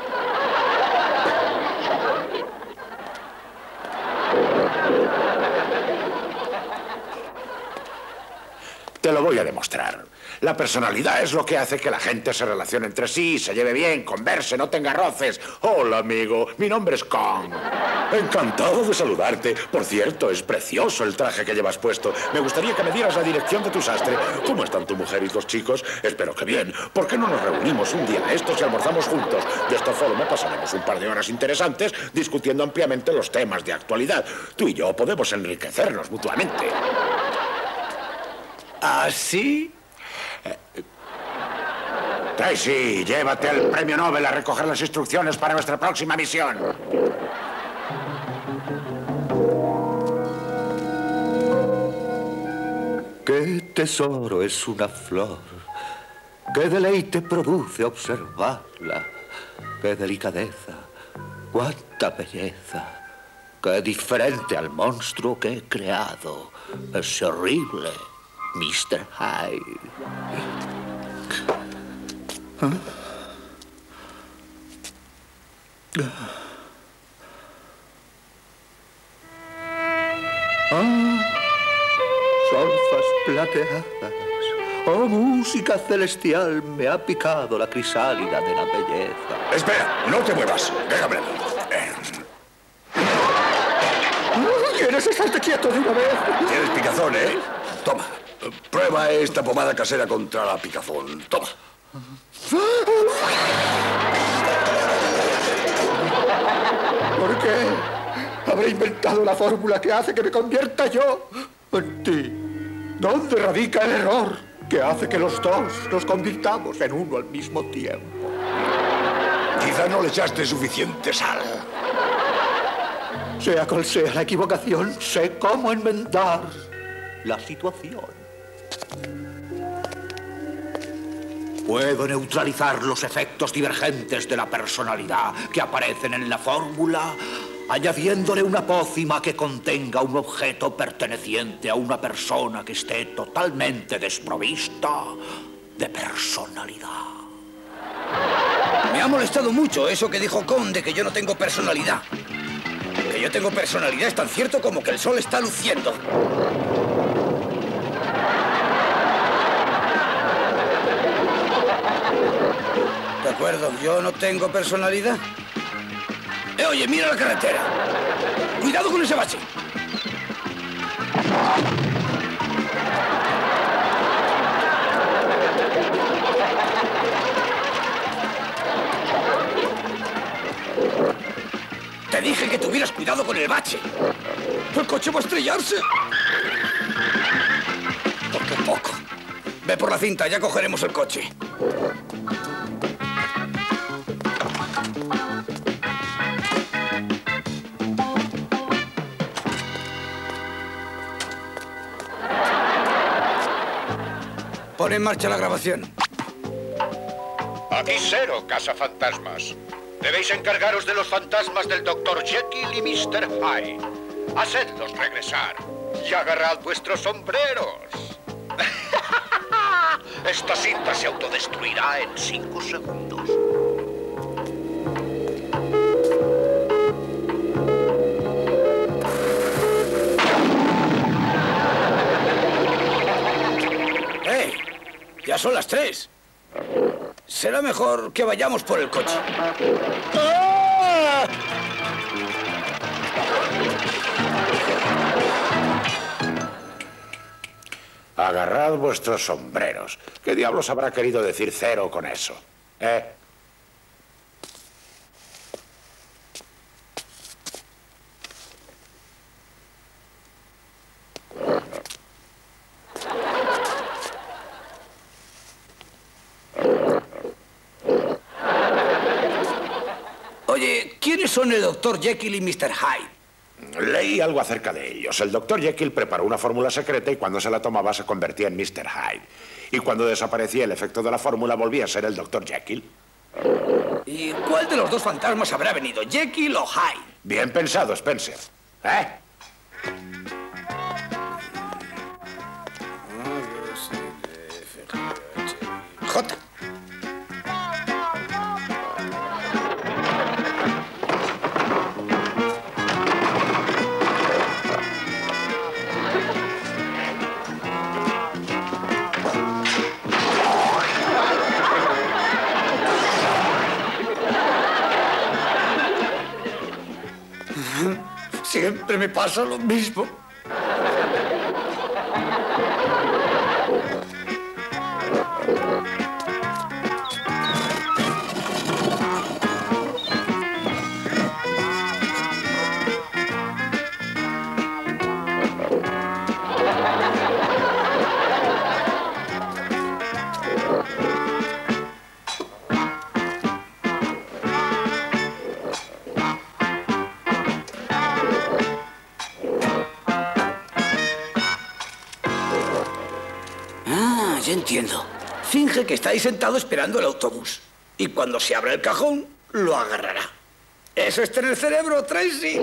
Te lo voy a demostrar. La personalidad es lo que hace que la gente se relacione entre sí, se lleve bien, converse, no tenga roces. Hola, amigo. Mi nombre es Kong. Encantado de saludarte. Por cierto, es precioso el traje que llevas puesto. Me gustaría que me dieras la dirección de tu sastre. ¿Cómo están tu mujer y los chicos? Espero que bien. ¿Por qué no nos reunimos un día de estos y almorzamos juntos? De esta forma pasaremos un par de horas interesantes discutiendo ampliamente los temas de actualidad. Tú y yo podemos enriquecernos mutuamente. ¿Así? Tracy, llévate el premio Nobel a recoger las instrucciones para nuestra próxima misión. Qué tesoro es una flor, qué deleite produce observarla, qué delicadeza, cuánta belleza, qué diferente al monstruo que he creado, ese horrible Mr. Hyde. Solfas plateadas, oh música celestial, me ha picado la crisálida de la belleza. Espera, no te muevas, déjame. ¿Quién ¿Quieres estarte quieto de una vez? Tienes picazón, ¿eh? Toma. Prueba esta pomada casera contra la picazón. Toma. ¿Por qué? Habré inventado la fórmula que hace que me convierta yo en ti. ¿Dónde radica el error que hace que los dos nos convirtamos en uno al mismo tiempo? Quizá no le echaste suficiente sal. Sea cual sea la equivocación, sé cómo enmendar la situación. Puedo neutralizar los efectos divergentes de la personalidad que aparecen en la fórmula, añadiéndole una pócima que contenga un objeto perteneciente a una persona que esté totalmente desprovista de personalidad. Me ha molestado mucho eso que dijo Con de que yo no tengo personalidad. Que yo tengo personalidad es tan cierto como que el sol está luciendo. De acuerdo, yo no tengo personalidad. Oye, mira la carretera. Cuidado con ese bache. Te dije que tuvieras cuidado con el bache. El coche va a estrellarse. Por qué poco. Ve por la cinta, ya cogeremos el coche. Pon en marcha la grabación. Aquí Cero, cazafantasmas. Debéis encargaros de los fantasmas del Dr. Jekyll y Mr. Hyde. Hacedlos regresar y agarrad vuestros sombreros. Esta cinta se autodestruirá en 5 segundos. ¡Hey! Ya son las 3. Será mejor que vayamos por el coche. ¡Ah! Agarrad vuestros sombreros. ¿Qué diablos habrá querido decir Cero con eso? Oye, ¿quiénes son el Dr. Jekyll y Mr. Hyde? Leí algo acerca de ellos. El Dr. Jekyll preparó una fórmula secreta y cuando se la tomaba se convertía en Mr. Hyde. Y cuando desaparecía el efecto de la fórmula volvía a ser el Dr. Jekyll. ¿Y cuál de los dos fantasmas habrá venido, Jekyll o Hyde? Bien pensado, Spencer. J. Siempre me pasa lo mismo. Ya entiendo. Finge que estáis sentado esperando el autobús. Y cuando se abra el cajón, lo agarrará. Eso es tener cerebro, Tracy.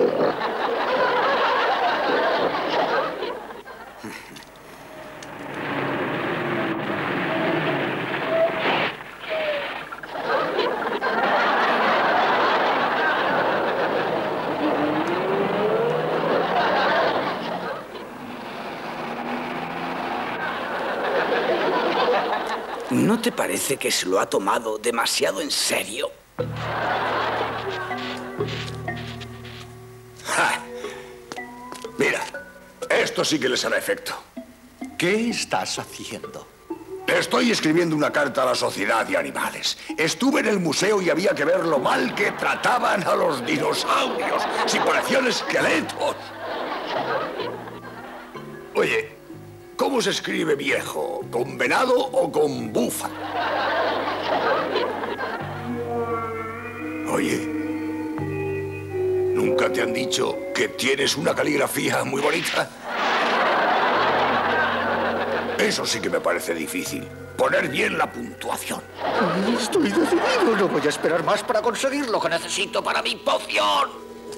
¿No te parece que se lo ha tomado demasiado en serio? ¡Ja! Mira. Esto sí que les hará efecto. ¿Qué estás haciendo? Estoy escribiendo una carta a la Sociedad de Animales. Estuve en el museo y había que ver lo mal que trataban a los dinosaurios. Si parecían esqueletos. Oye, ¿cómo se escribe viejo? ¿Con venado o con búfalo? Oye, ¿nunca te han dicho que tienes una caligrafía muy bonita? Eso sí que me parece difícil. Poner bien la puntuación. Estoy decidido. No voy a esperar más para conseguir lo que necesito para mi poción.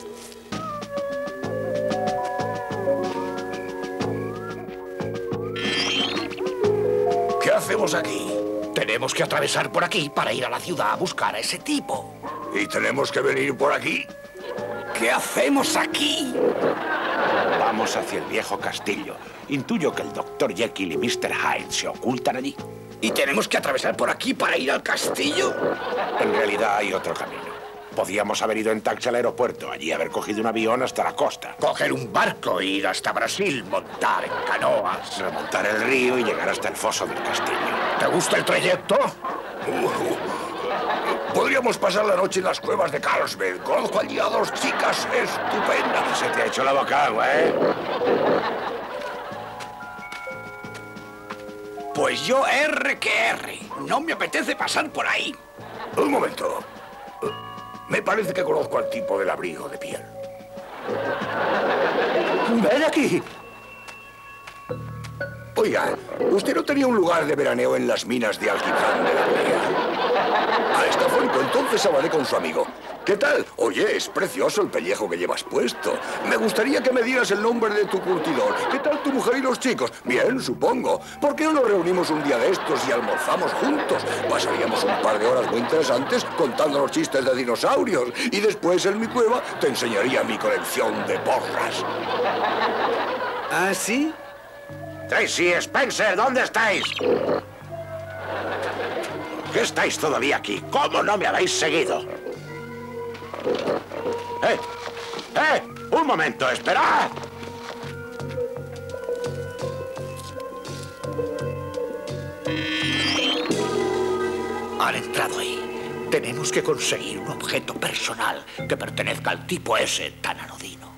¿Qué hacemos aquí? Tenemos que atravesar por aquí para ir a la ciudad a buscar a ese tipo. ¿Y tenemos que venir por aquí? ¿Qué hacemos aquí? Vamos hacia el viejo castillo. Intuyo que el Dr. Jekyll y Mr. Hyde se ocultan allí. ¿Y tenemos que atravesar por aquí para ir al castillo? En realidad hay otro camino. Podíamos haber ido en taxi al aeropuerto, allí haber cogido un avión hasta la costa. Coger un barco, ir hasta Brasil, montar en canoas. Remontar el río y llegar hasta el foso del castillo. ¿Te gusta el trayecto? Podríamos pasar la noche en las cuevas de Carlsbad. Conozco allí a dos chicas estupendas. Se te ha hecho la boca agua, ¿eh? Pues yo R que R. No me apetece pasar por ahí. Un momento. Me parece que conozco al tipo del abrigo de piel. ¡Ven aquí! Oiga, ¿usted no tenía un lugar de veraneo en las minas de alquitrán de la Ría? Ah, está fónico, entonces hablaré con su amigo. ¿Qué tal? Oye, es precioso el pellejo que llevas puesto. Me gustaría que me dieras el nombre de tu curtidor. ¿Qué tal tu mujer y los chicos? Bien, supongo. ¿Por qué no nos reunimos un día de estos y almorzamos juntos? Pasaríamos un par de horas muy interesantes contando los chistes de dinosaurios. Y después en mi cueva te enseñaría mi colección de porras. ¿Ah, sí? Tracy, Spencer, ¿dónde estáis? ¿Qué estáis todavía aquí? ¿Cómo no me habéis seguido? ¡Un momento! ¡Esperad! Han entrado ahí. Tenemos que conseguir un objeto personal que pertenezca al tipo ese tan anodino.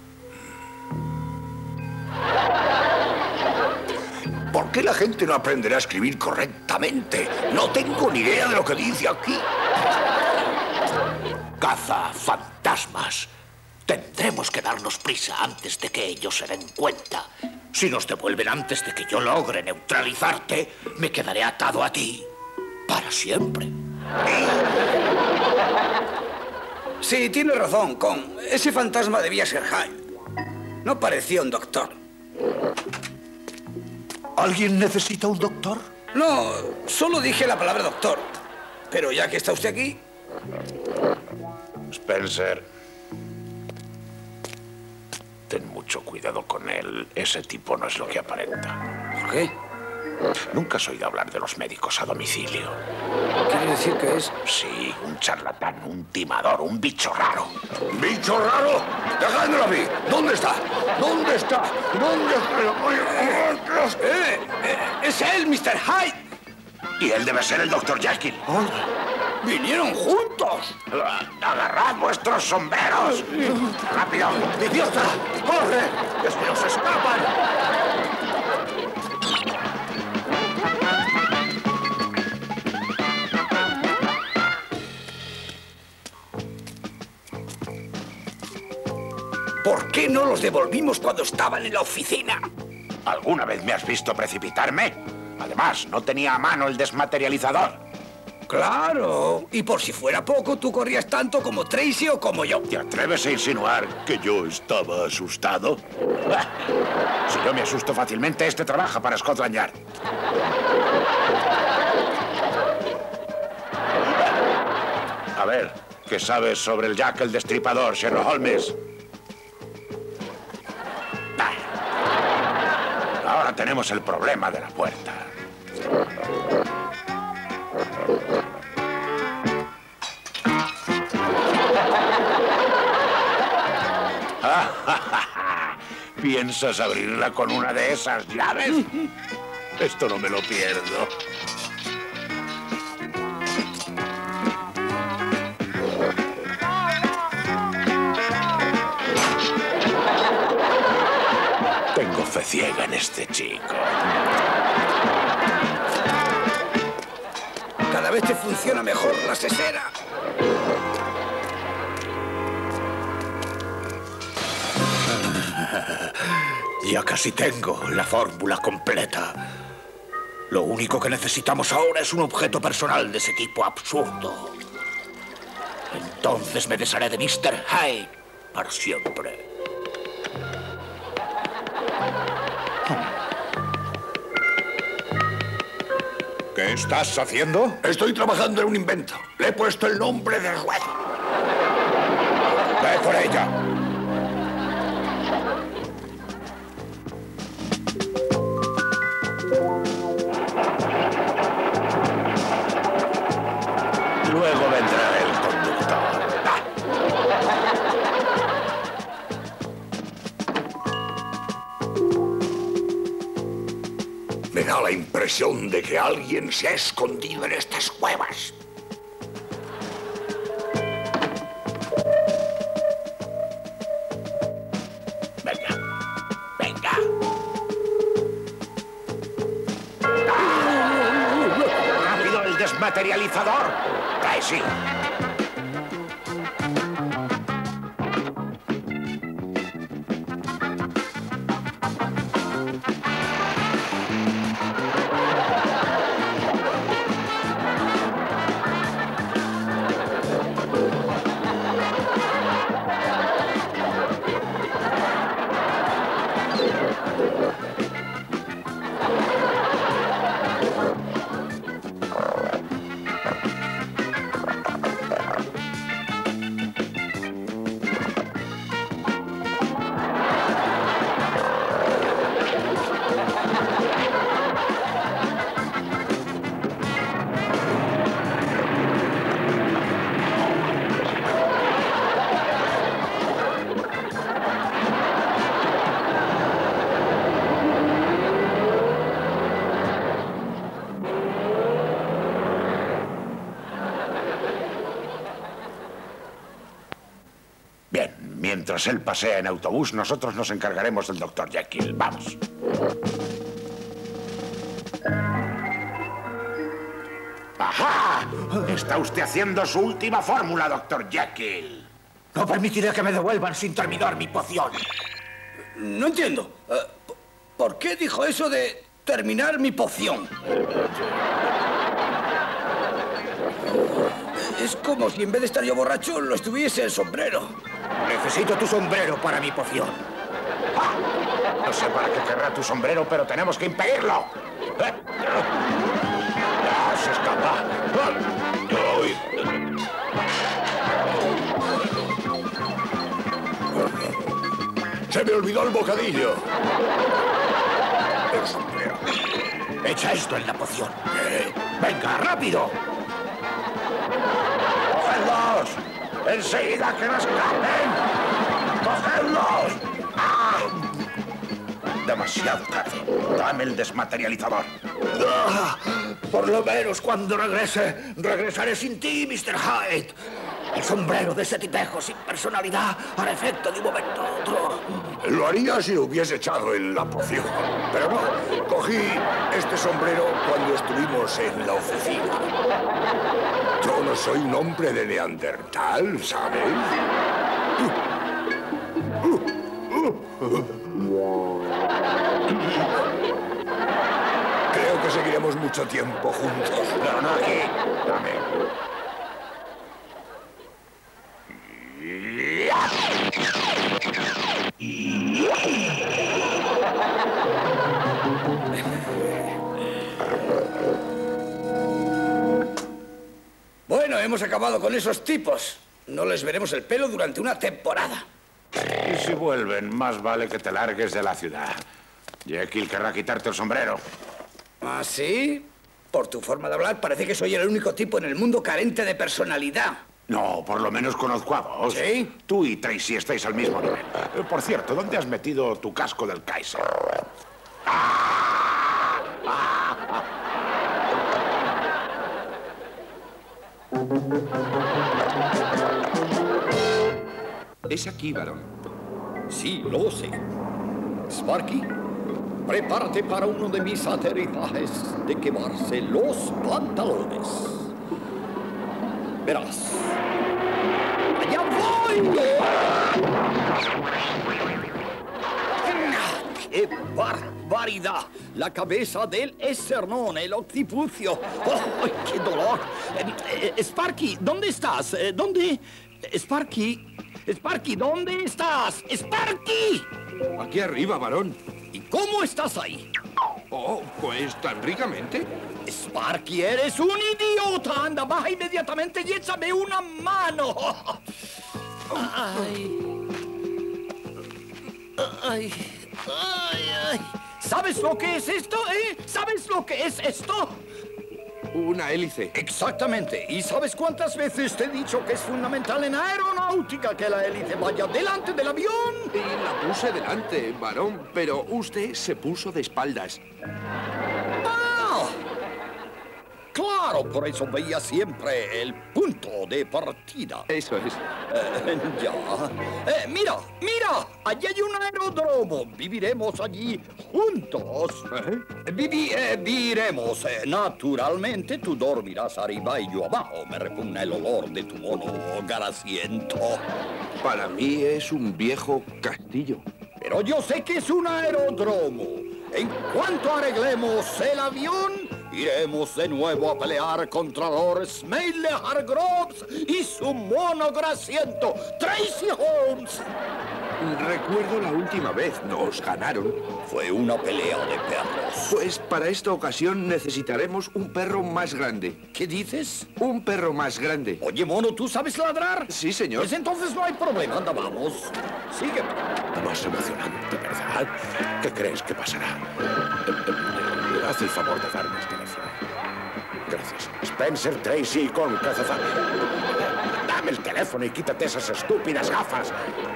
¿Por qué la gente no aprenderá a escribir correctamente? No tengo ni idea de lo que dice aquí. Caza fantasmas. Tendremos que darnos prisa antes de que ellos se den cuenta. Si nos devuelven antes de que yo logre neutralizarte, me quedaré atado a ti para siempre. Sí, tiene razón, Con. Ese fantasma debía ser Hyde. No parecía un doctor. ¿Alguien necesita un doctor? No, solo dije la palabra doctor. Pero ya que está usted aquí... Spencer, ten mucho cuidado con él. Ese tipo no es lo que aparenta. ¿Por qué? Nunca has oído hablar de los médicos a domicilio. ¿Quiere decir que es? Sí, un charlatán, un timador, un bicho raro. ¿Bicho raro? ¡Dejádmelo a mí! ¿Dónde está? ¿Dónde está? ¿Dónde está? ¡Es él, Mr. Hyde! Y él debe ser el Dr. Jekyll. ¡Vinieron juntos! ¡Agarrad vuestros sombreros! ¡Rápido! ¡Idiota! ¡Corre! ¡Que se nos escapan! ¿Por qué no los devolvimos cuando estaban en la oficina? ¿Alguna vez me has visto precipitarme? Además, no tenía a mano el desmaterializador. ¡Claro! Y por si fuera poco, tú corrías tanto como Tracy o como yo. ¿Te atreves a insinuar que yo estaba asustado? Si yo me asusto fácilmente, este trabaja para Scotland Yard. A ver, ¿qué sabes sobre el Jack el Destripador, Sherlock Holmes? Ahora tenemos el problema de la puerta. ¿Piensas abrirla con una de esas llaves? Esto no me lo pierdo. Tengo fe ciega en este chico. Cada vez te funciona mejor la sesera. Ya casi tengo la fórmula completa. Lo único que necesitamos ahora es un objeto personal de ese tipo absurdo. Entonces me desharé de Mr. Hyde para siempre. ¿Qué estás haciendo? Estoy trabajando en un invento. Le he puesto el nombre de Ruedo. ¡Ve por ella! Luego vendrá el conductor. Me da la impresión de que alguien se ha escondido en estas cuevas. Venga, venga. ¡Rápido el desmaterializador! ¡Ahí sí! Mientras él pasea en autobús, nosotros nos encargaremos del Dr. Jekyll. ¡Vamos! ¡Ajá! Está usted haciendo su última fórmula, Dr. Jekyll. No permitiré que me devuelvan sin terminar mi poción. No entiendo. ¿Por qué dijo eso de terminar mi poción? Es como si en vez de estar yo borracho, lo estuviese el sombrero. Necesito tu sombrero para mi poción. ¡Ah! No sé para qué querrá tu sombrero, pero tenemos que impedirlo. ¡Se escapa! ¡Se me olvidó el bocadillo! El sombrero. Echa esto en la poción. ¡Venga, rápido! ¡Cogedlos! ¡Enseguida que no escapen! ¡Cogedlos! ¡Ah! Demasiado tarde. Dame el desmaterializador. Ah, por lo menos cuando regrese, regresaré sin ti, Mr. Hyde. El sombrero de ese tipejo sin personalidad hará efecto de un momento a otro. Lo haría si lo hubiese echado en la poción. Pero no, cogí este sombrero cuando estuvimos en la oficina. Yo no soy un hombre de Neandertal, ¿sabes? Creo que seguiremos mucho tiempo juntos. No, no, aquí. Dame. Bueno, hemos acabado con esos tipos. No les veremos el pelo durante una temporada. Y si vuelven, más vale que te largues de la ciudad. Jekyll querrá quitarte el sombrero. ¿Ah, sí? Por tu forma de hablar, parece que soy el único tipo en el mundo carente de personalidad. No, por lo menos conozco a dos. ¿Sí? Tú y Tracy estáis al mismo nivel. Por cierto, ¿dónde has metido tu casco del Kaiser? Es aquí, varón. Sí, lo sé. Sparky, prepárate para uno de mis aterrizajes de quemarse los pantalones. Verás. ¡Allá voy! ¡Qué barbaridad! La cabeza del esternón, el occipucio. ¡Oh, qué dolor! Sparky, ¿dónde estás? ¿Dónde? Sparky, Sparky, ¿dónde estás? ¡Sparky! Aquí arriba, varón. ¿Y cómo estás ahí? Oh, pues tan ricamente. Sparky, eres un idiota. Anda, baja inmediatamente y échame una mano. Ay. Ay. Ay, ay. ¿Sabes lo que es esto, ¿Sabes lo que es esto? Una hélice. Exactamente. ¿Y sabes cuántas veces te he dicho que es fundamental en aeronáutica que la hélice vaya delante del avión? Y la puse delante, varón, pero usted se puso de espaldas. ¡Ah! Claro, por eso veía siempre el punto de partida. Eso es. Ya. Mira, mira, allí hay un aeródromo. Viviremos allí juntos. Viviremos. Naturalmente, tú dormirás arriba y yo abajo. Me repugna el olor de tu mono grasiento. Para mí es un viejo castillo. Pero yo sé que es un aeródromo. En cuanto arreglemos el avión, iremos de nuevo a pelear contra Lord Smale Hargroves y su mono grasiento, Tracy Holmes. Recuerdo la última vez. Nos ganaron. Fue una pelea de perros. Pues para esta ocasión necesitaremos un perro más grande. ¿Qué dices? Un perro más grande. Oye, mono, ¿tú sabes ladrar? Sí, señor. Pues entonces no hay problema. Anda, vamos. Sígueme. Más emocionante, ¿verdad? ¿Qué crees que pasará? Haz el favor de darme el teléfono. Gracias. Spencer Tracy con Cazafamilias. Dame el teléfono y quítate esas estúpidas gafas.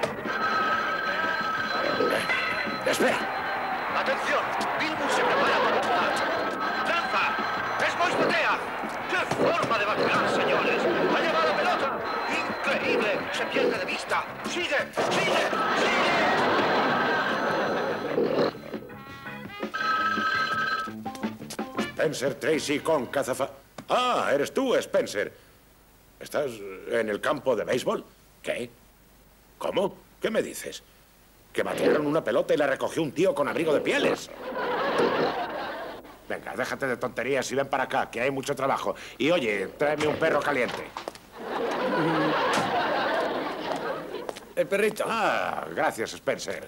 Espera. ¡Atención! Bilbo se prepara para volar. ¡Lanza! ¡Después batea! ¡Qué forma de vacilar, señores! ¡Allá va la pelota! ¡Increíble! ¡Se pierde de vista! ¡Sigue! ¡Sigue! ¡Sigue! Spencer Tracy con Ah, eres tú, Spencer. ¿Estás en el campo de béisbol? ¿Qué? ¿Cómo? ¿Qué me dices? Que batearon una pelota y la recogió un tío con abrigo de pieles. Venga, déjate de tonterías y ven para acá, que hay mucho trabajo. Y oye, tráeme un perro caliente. El perrito. Ah, gracias, Spencer.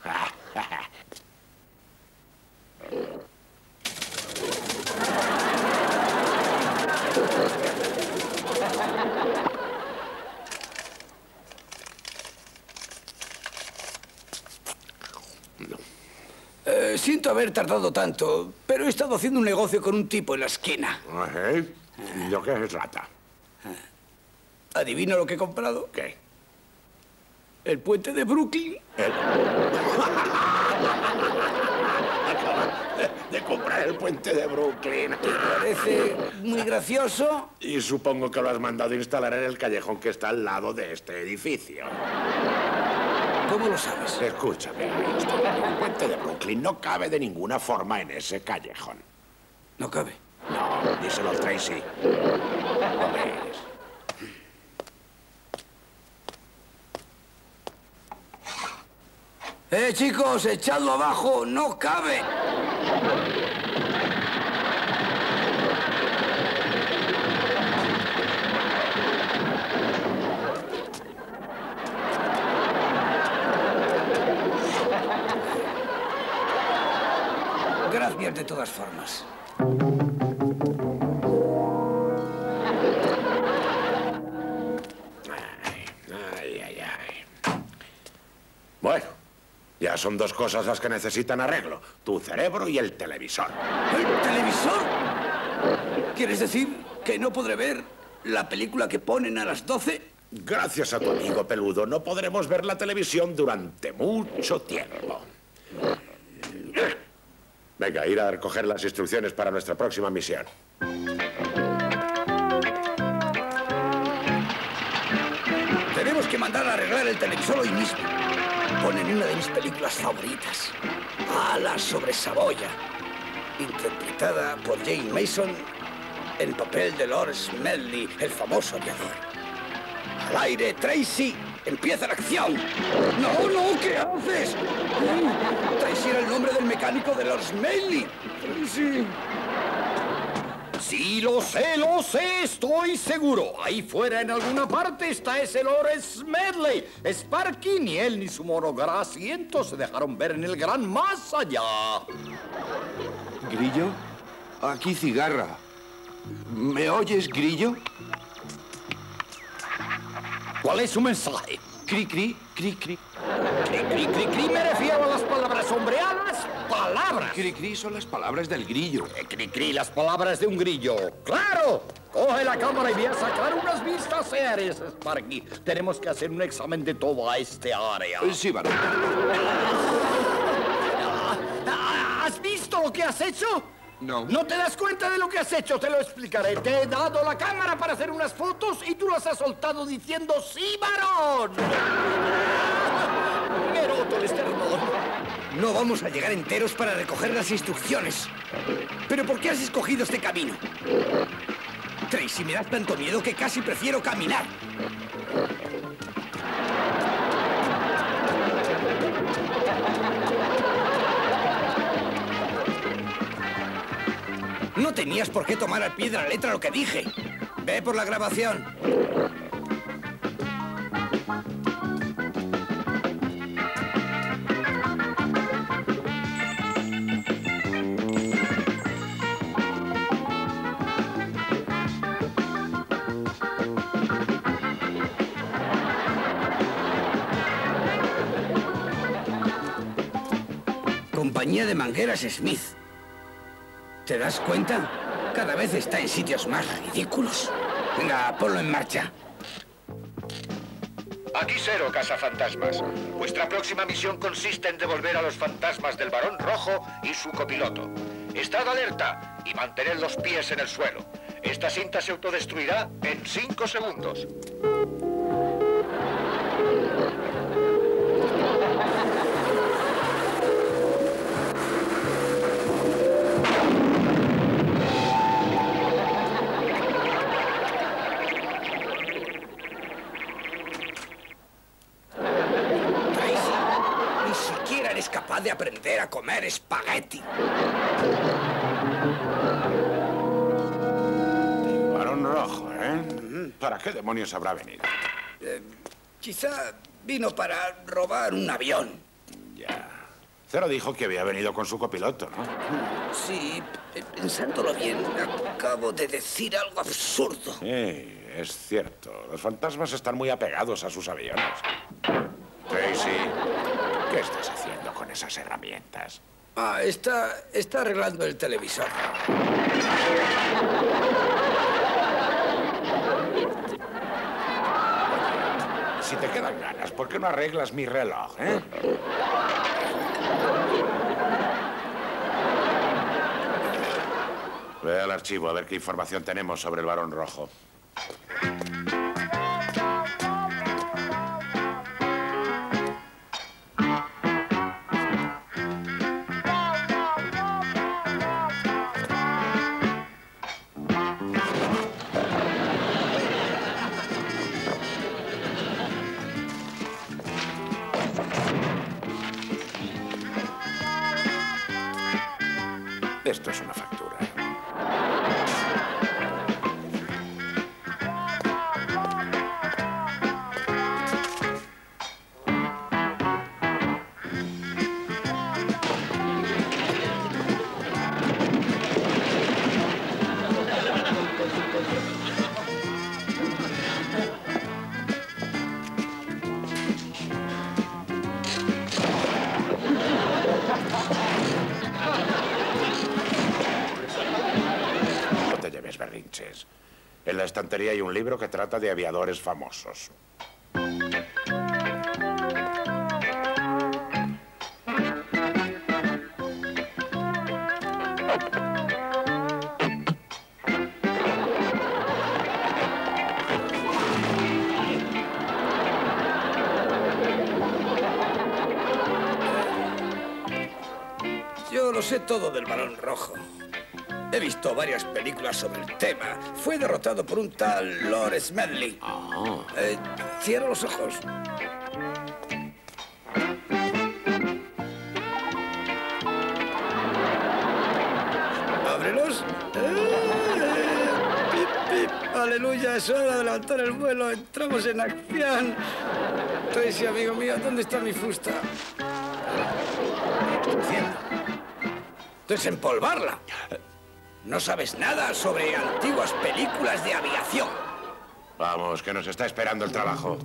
Siento haber tardado tanto, pero he estado haciendo un negocio con un tipo en la esquina. ¿Y lo que es rata? ¿Adivina lo que he comprado? ¿Qué? El puente de Brooklyn. De comprar el puente de Brooklyn. Parece muy gracioso. Y supongo que lo has mandado instalar en el callejón que está al lado de este edificio. ¿Cómo lo sabes? Escúchame, Winston. El puente de Brooklyn no cabe de ninguna forma en ese callejón. ¿No cabe? No, díselo a Tracy. ¿Lo ves? Chicos, echadlo abajo, no cabe. Gracias de todas formas. Ay. Bueno, ya son dos cosas las que necesitan arreglo. Tu cerebro y el televisor. ¿El televisor? ¿Quieres decir que no podré ver ¿La película que ponen a las 12? Gracias a tu amigo peludo, no podremos ver la televisión durante mucho tiempo. Venga, ir a recoger las instrucciones para nuestra próxima misión. Tenemos que mandar a arreglar el televisor hoy mismo. Ponen una de mis películas favoritas, Alas sobre Saboya, interpretada por Jane Mason en papel de Lord Smedley, el famoso aviador. ¡Al aire, Tracy! ¡Empieza la acción! ¡No, no! ¿Qué haces? Tracy era el nombre del mecánico de Lord Smedley. Tracy. Sí, lo sé, estoy seguro. Ahí fuera, en alguna parte, está ese Lord Smedley. Sparky, ni él ni su monograsiento se dejaron ver en el gran más allá. ¿Grillo? Aquí cigarra. ¿Me oyes, Grillo? ¿Cuál es su mensaje? Cri, cri, cri, cri. Cri, me refiero a las palabras, hombre, a las palabras. Cri, cri son las palabras del grillo. Cri, las palabras de un grillo. ¡Claro! Coge la cámara y voy a sacar unas vistas aéreas, Sparky. Tenemos que hacer un examen de toda este área. Sí, varón. ¿Has visto lo que has hecho? No. ¿No te das cuenta de lo que has hecho? Te lo explicaré. Te he dado la cámara para hacer unas fotos y tú las has soltado diciendo ¡sí, varón! Me roto el esternón. No vamos a llegar enteros para recoger las instrucciones. ¿Pero por qué has escogido este camino? Tracy, me das tanto miedo que casi prefiero caminar. No tenías por qué tomar al pie de la letra lo que dije. Ve por la grabación. Compañía de mangueras Smith. ¿Te das cuenta? Cada vez está en sitios más ridículos. Venga, ponlo en marcha. Aquí Cero, cazafantasmas. Vuestra próxima misión consiste en devolver a los fantasmas del Barón Rojo y su copiloto. Estad alerta y mantened los pies en el suelo. Esta cinta se autodestruirá en 5 segundos. Capaz de aprender a comer espagueti. Barón Rojo, ¿eh? ¿Para qué demonios habrá venido? Quizá vino para robar un avión. Ya. Cero dijo que había venido con su copiloto, ¿no? Sí, pensándolo bien, acabo de decir algo absurdo. Sí, es cierto. Los fantasmas están muy apegados a sus aviones. Tracy, ¿qué estás haciendo con esas herramientas? Ah, está arreglando el televisor. Si te quedan ganas, ¿por qué no arreglas mi reloj, eh? Ve al archivo a ver qué información tenemos sobre el Barón Rojo. Esto es una factura. estantería hay un libro que trata de aviadores famosos. Yo lo sé todo del Barón Rojo. He visto varias películas sobre el tema. Fue derrotado por un tal Lord Smedley. Cierra los ojos. Ábrelos. Pip, pip. Aleluya, es hora de levantar el vuelo. Entramos en acción. Tracy, amigo mío, ¿dónde está mi fusta? ¿Qué estoy haciendo? Desempolvarla. No sabes nada sobre antiguas películas de aviación. Vamos, que nos está esperando el trabajo.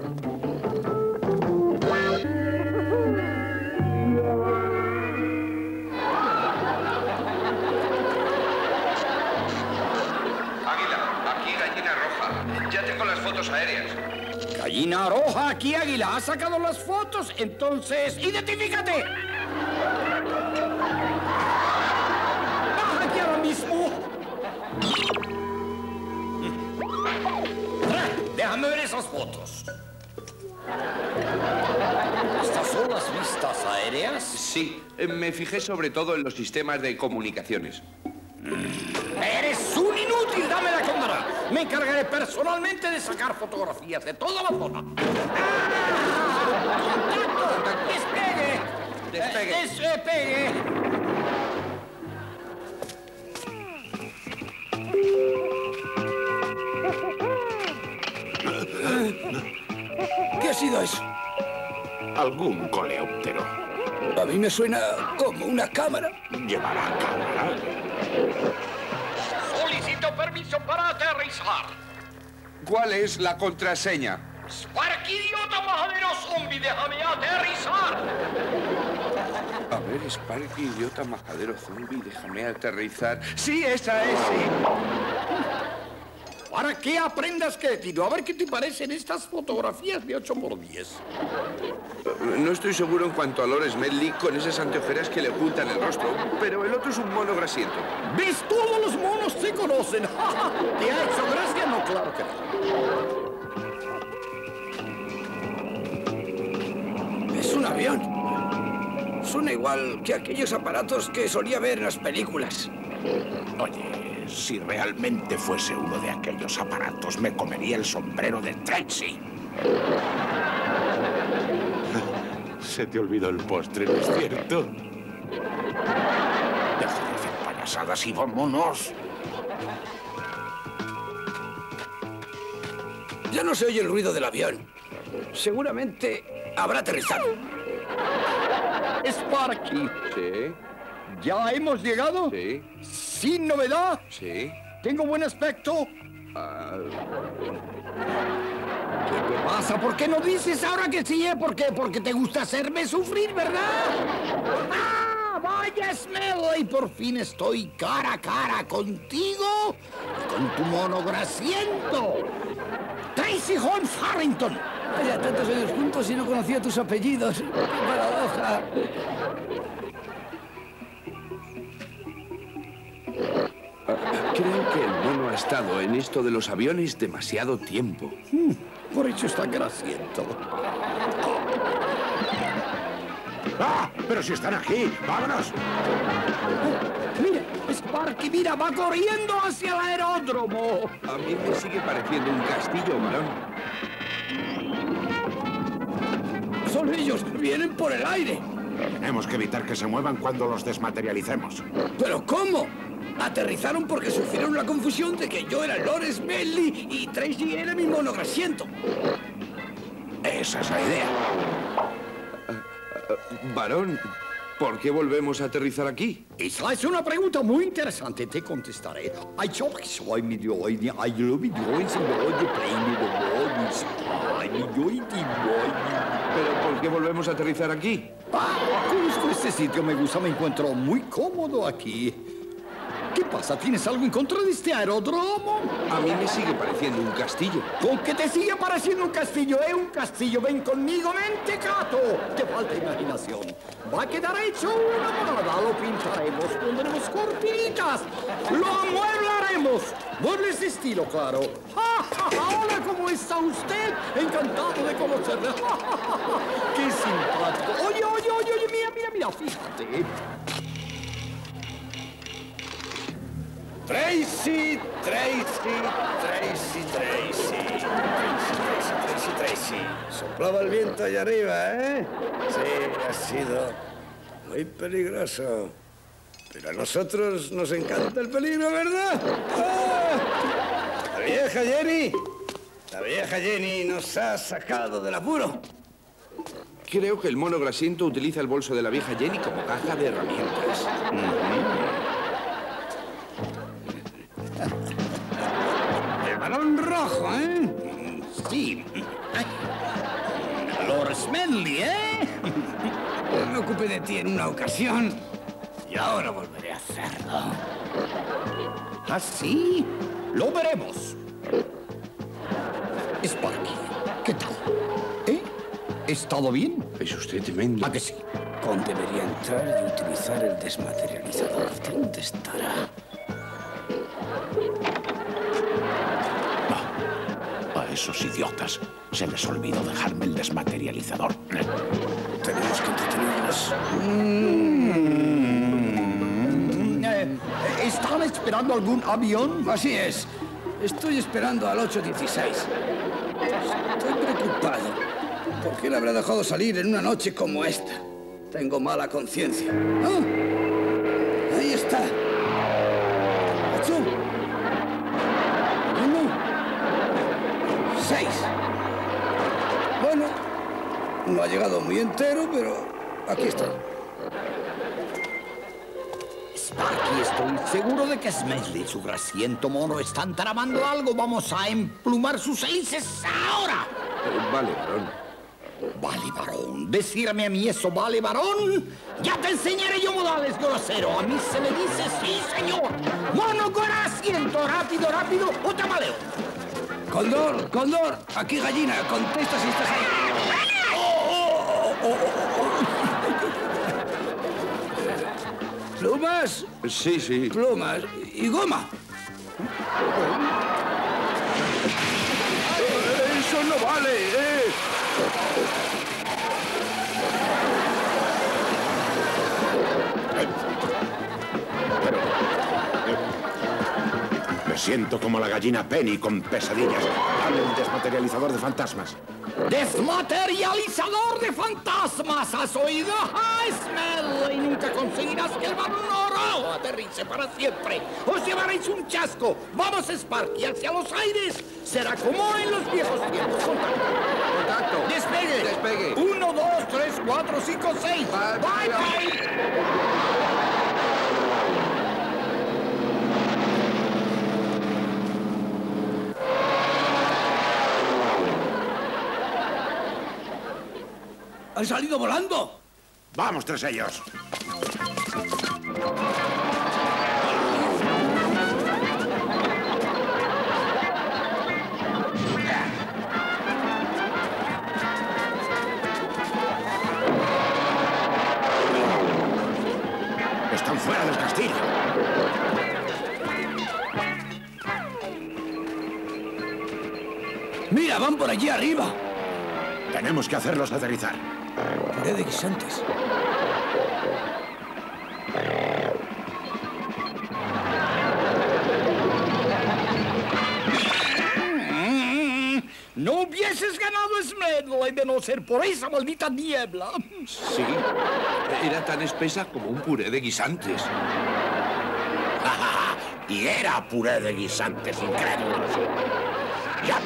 Águila, aquí Gallina Roja. Ya tengo las fotos aéreas. Gallina Roja, aquí Águila. ¿Ha sacado las fotos? Entonces, ¡identifícate! ¡Baja aquí ahora mismo! Déjame ver esas fotos. ¿Estas son las vistas aéreas? Sí, me fijé sobre todo en los sistemas de comunicaciones. ¡Eres un inútil! ¡Dame la cámara! Me encargaré personalmente de sacar fotografías de toda la zona. ¡Contacto! ¡Despegue! ¡Despegue! ¿Qué ha sido eso? Algún coleóptero. A mí me suena como una cámara. ¿Llevará cámara? Solicito permiso para aterrizar. ¿Cuál es la contraseña? Sparky, idiota majadero zombie, déjame aterrizar. A ver, Sparky, idiota majadero zombie, déjame aterrizar. Sí, esa es, sí. Para que aprendas crédito. A ver qué te parecen estas fotografías de 8×10. No estoy seguro en cuanto a Lord Smedley con esas anteojeras que le ocultan el rostro, pero el otro es un mono grasiento. ¿Ves? Todos los monos se conocen. ¿Te ha hecho gracia? No, claro que no. Es un avión. Suena igual que aquellos aparatos que solía ver en las películas. Oye, si realmente fuese uno de aquellos aparatos, me comería el sombrero de Tracy. Se te olvidó el postre, ¿no es cierto? Deja de hacer payasadas y vámonos. Ya no se oye el ruido del avión. Seguramente habrá aterrizado. Sparky. Sí. ¿Ya hemos llegado? Sí. ¿Sin novedad? Sí. ¿Tengo buen aspecto? ¿Qué te pasa? ¿Por qué no dices ahora que sí? ¿Por qué? Porque te gusta hacerme sufrir, ¿verdad? ¡Ah! ¡Vaya, Smedley! Por fin estoy cara a cara contigo y con tu mono grasiento. Tracy Holmes Harrington. Vaya, tantos años juntos y no conocía tus apellidos. ¡Qué paradoja! Creo que el mono ha estado en esto de los aviones demasiado tiempo. Por hecho está grasiento. ¡Ah! ¡Pero si están aquí! ¡Vámonos! Mira, Sparky, mira, va corriendo hacia el aeródromo. A mí me sigue pareciendo un castillo, varón. Son ellos, vienen por el aire. Tenemos que evitar que se muevan cuando los desmaterialicemos. ¿Pero cómo? Aterrizaron porque sufrieron la confusión de que yo era Lord Smedley y Tracy era mi mono grasiento. Esa es la idea. Varón, ¿por qué volvemos a aterrizar aquí? Esa es una pregunta muy interesante, te contestaré. ¿Pero por qué volvemos a aterrizar aquí? Conozco este sitio, me gusta, me encuentro muy cómodo aquí. ¿Qué pasa? ¿Tienes algo en contra de este aeródromo? A mí me sigue pareciendo un castillo. ¿Con qué te sigue pareciendo un castillo? Es un castillo. Ven conmigo, mentecato. Te falta imaginación. Va a quedar hecho una morada. Lo pintaremos, pondremos cortinitas. Lo amueblaremos. Muebles de estilo, claro. Hola, ¿cómo está usted? Encantado de conocerle. ¡Qué simpático! Oye, mira, fíjate. Tracy. Soplaba el viento allá arriba, ¿eh? Sí, ha sido muy peligroso. Pero a nosotros nos encanta el peligro, ¿verdad? ¡Ah! La vieja Jenny nos ha sacado del apuro. Creo que el mono grasiento utiliza el bolso de la vieja Jenny como caja de herramientas. El balón rojo, ¿eh? Sí. Lord Smedley, ¿eh? Me ocupé de ti en una ocasión y ahora volveré a hacerlo. ¿Ah, sí? Lo veremos. Sparky, ¿qué tal? ¿He estado bien? Es usted tremendo. ¿A que sí? Con debería entrar y utilizar el desmaterializador. ¿Dónde estará? A esos idiotas se les olvidó dejarme el desmaterializador. Tenemos que entretenerlos. ¿Están esperando algún avión? Así es. Estoy esperando al 816. Estoy preocupado. ¿Por qué le habrá dejado salir en una noche como esta? Tengo mala conciencia. ¡Ah! Ahí está. 8. 1. 6. Bueno, no ha llegado muy entero, pero aquí está. Sparky, estoy seguro de que Smedley y su grasiento mono están tramando algo. Vamos a emplumar sus hélices ahora. Vale, varón. Vale, varón. Decirme a mí eso, vale, varón. Ya te enseñaré yo modales, grosero. A mí se me dice sí, señor. Mono grasiento, rápido, o tamaleo. Condor, aquí gallina. Contesta si estás ahí. ¿Plumas? Sí. Plumas. ¿Y goma? ¡Eso no vale! Me siento como la gallina Penny con pesadillas. Dame el desmaterializador de fantasmas. ¡Desmaterializador de fantasmas! ¿Has oído? ¡Ah, Smedley! Nunca conseguirás que el balón oro aterrice para siempre. ¡Os llevaréis un chasco! ¡Vamos, Sparky, hacia los aires! Será como en los viejos tiempos. Contacto. ¡Despegue! 1, 2, 3, 4, 5, 6. ¡Bye! ¡Han salido volando! ¡Vamos tras ellos! Están fuera del castillo. ¡Mira, van por allí arriba! Tenemos que hacerlos aterrizar. Puré de guisantes. No hubieses ganado, Smedley, de no ser por esa maldita niebla. Sí, era tan espesa como un puré de guisantes. Y era puré de guisantes, incrédulos. ¡Ya!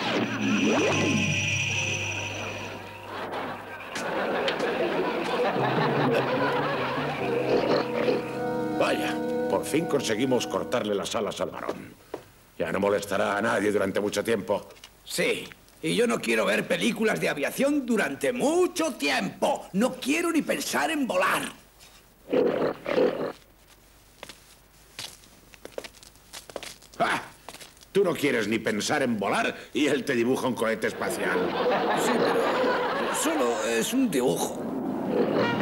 Vaya, por fin conseguimos cortarle las alas al varón. Ya no molestará a nadie durante mucho tiempo. Sí, y yo no quiero ver películas de aviación durante mucho tiempo. No quiero ni pensar en volar. Tú no quieres ni pensar en volar y él te dibuja un cohete espacial. Sí, pero solo es un dibujo.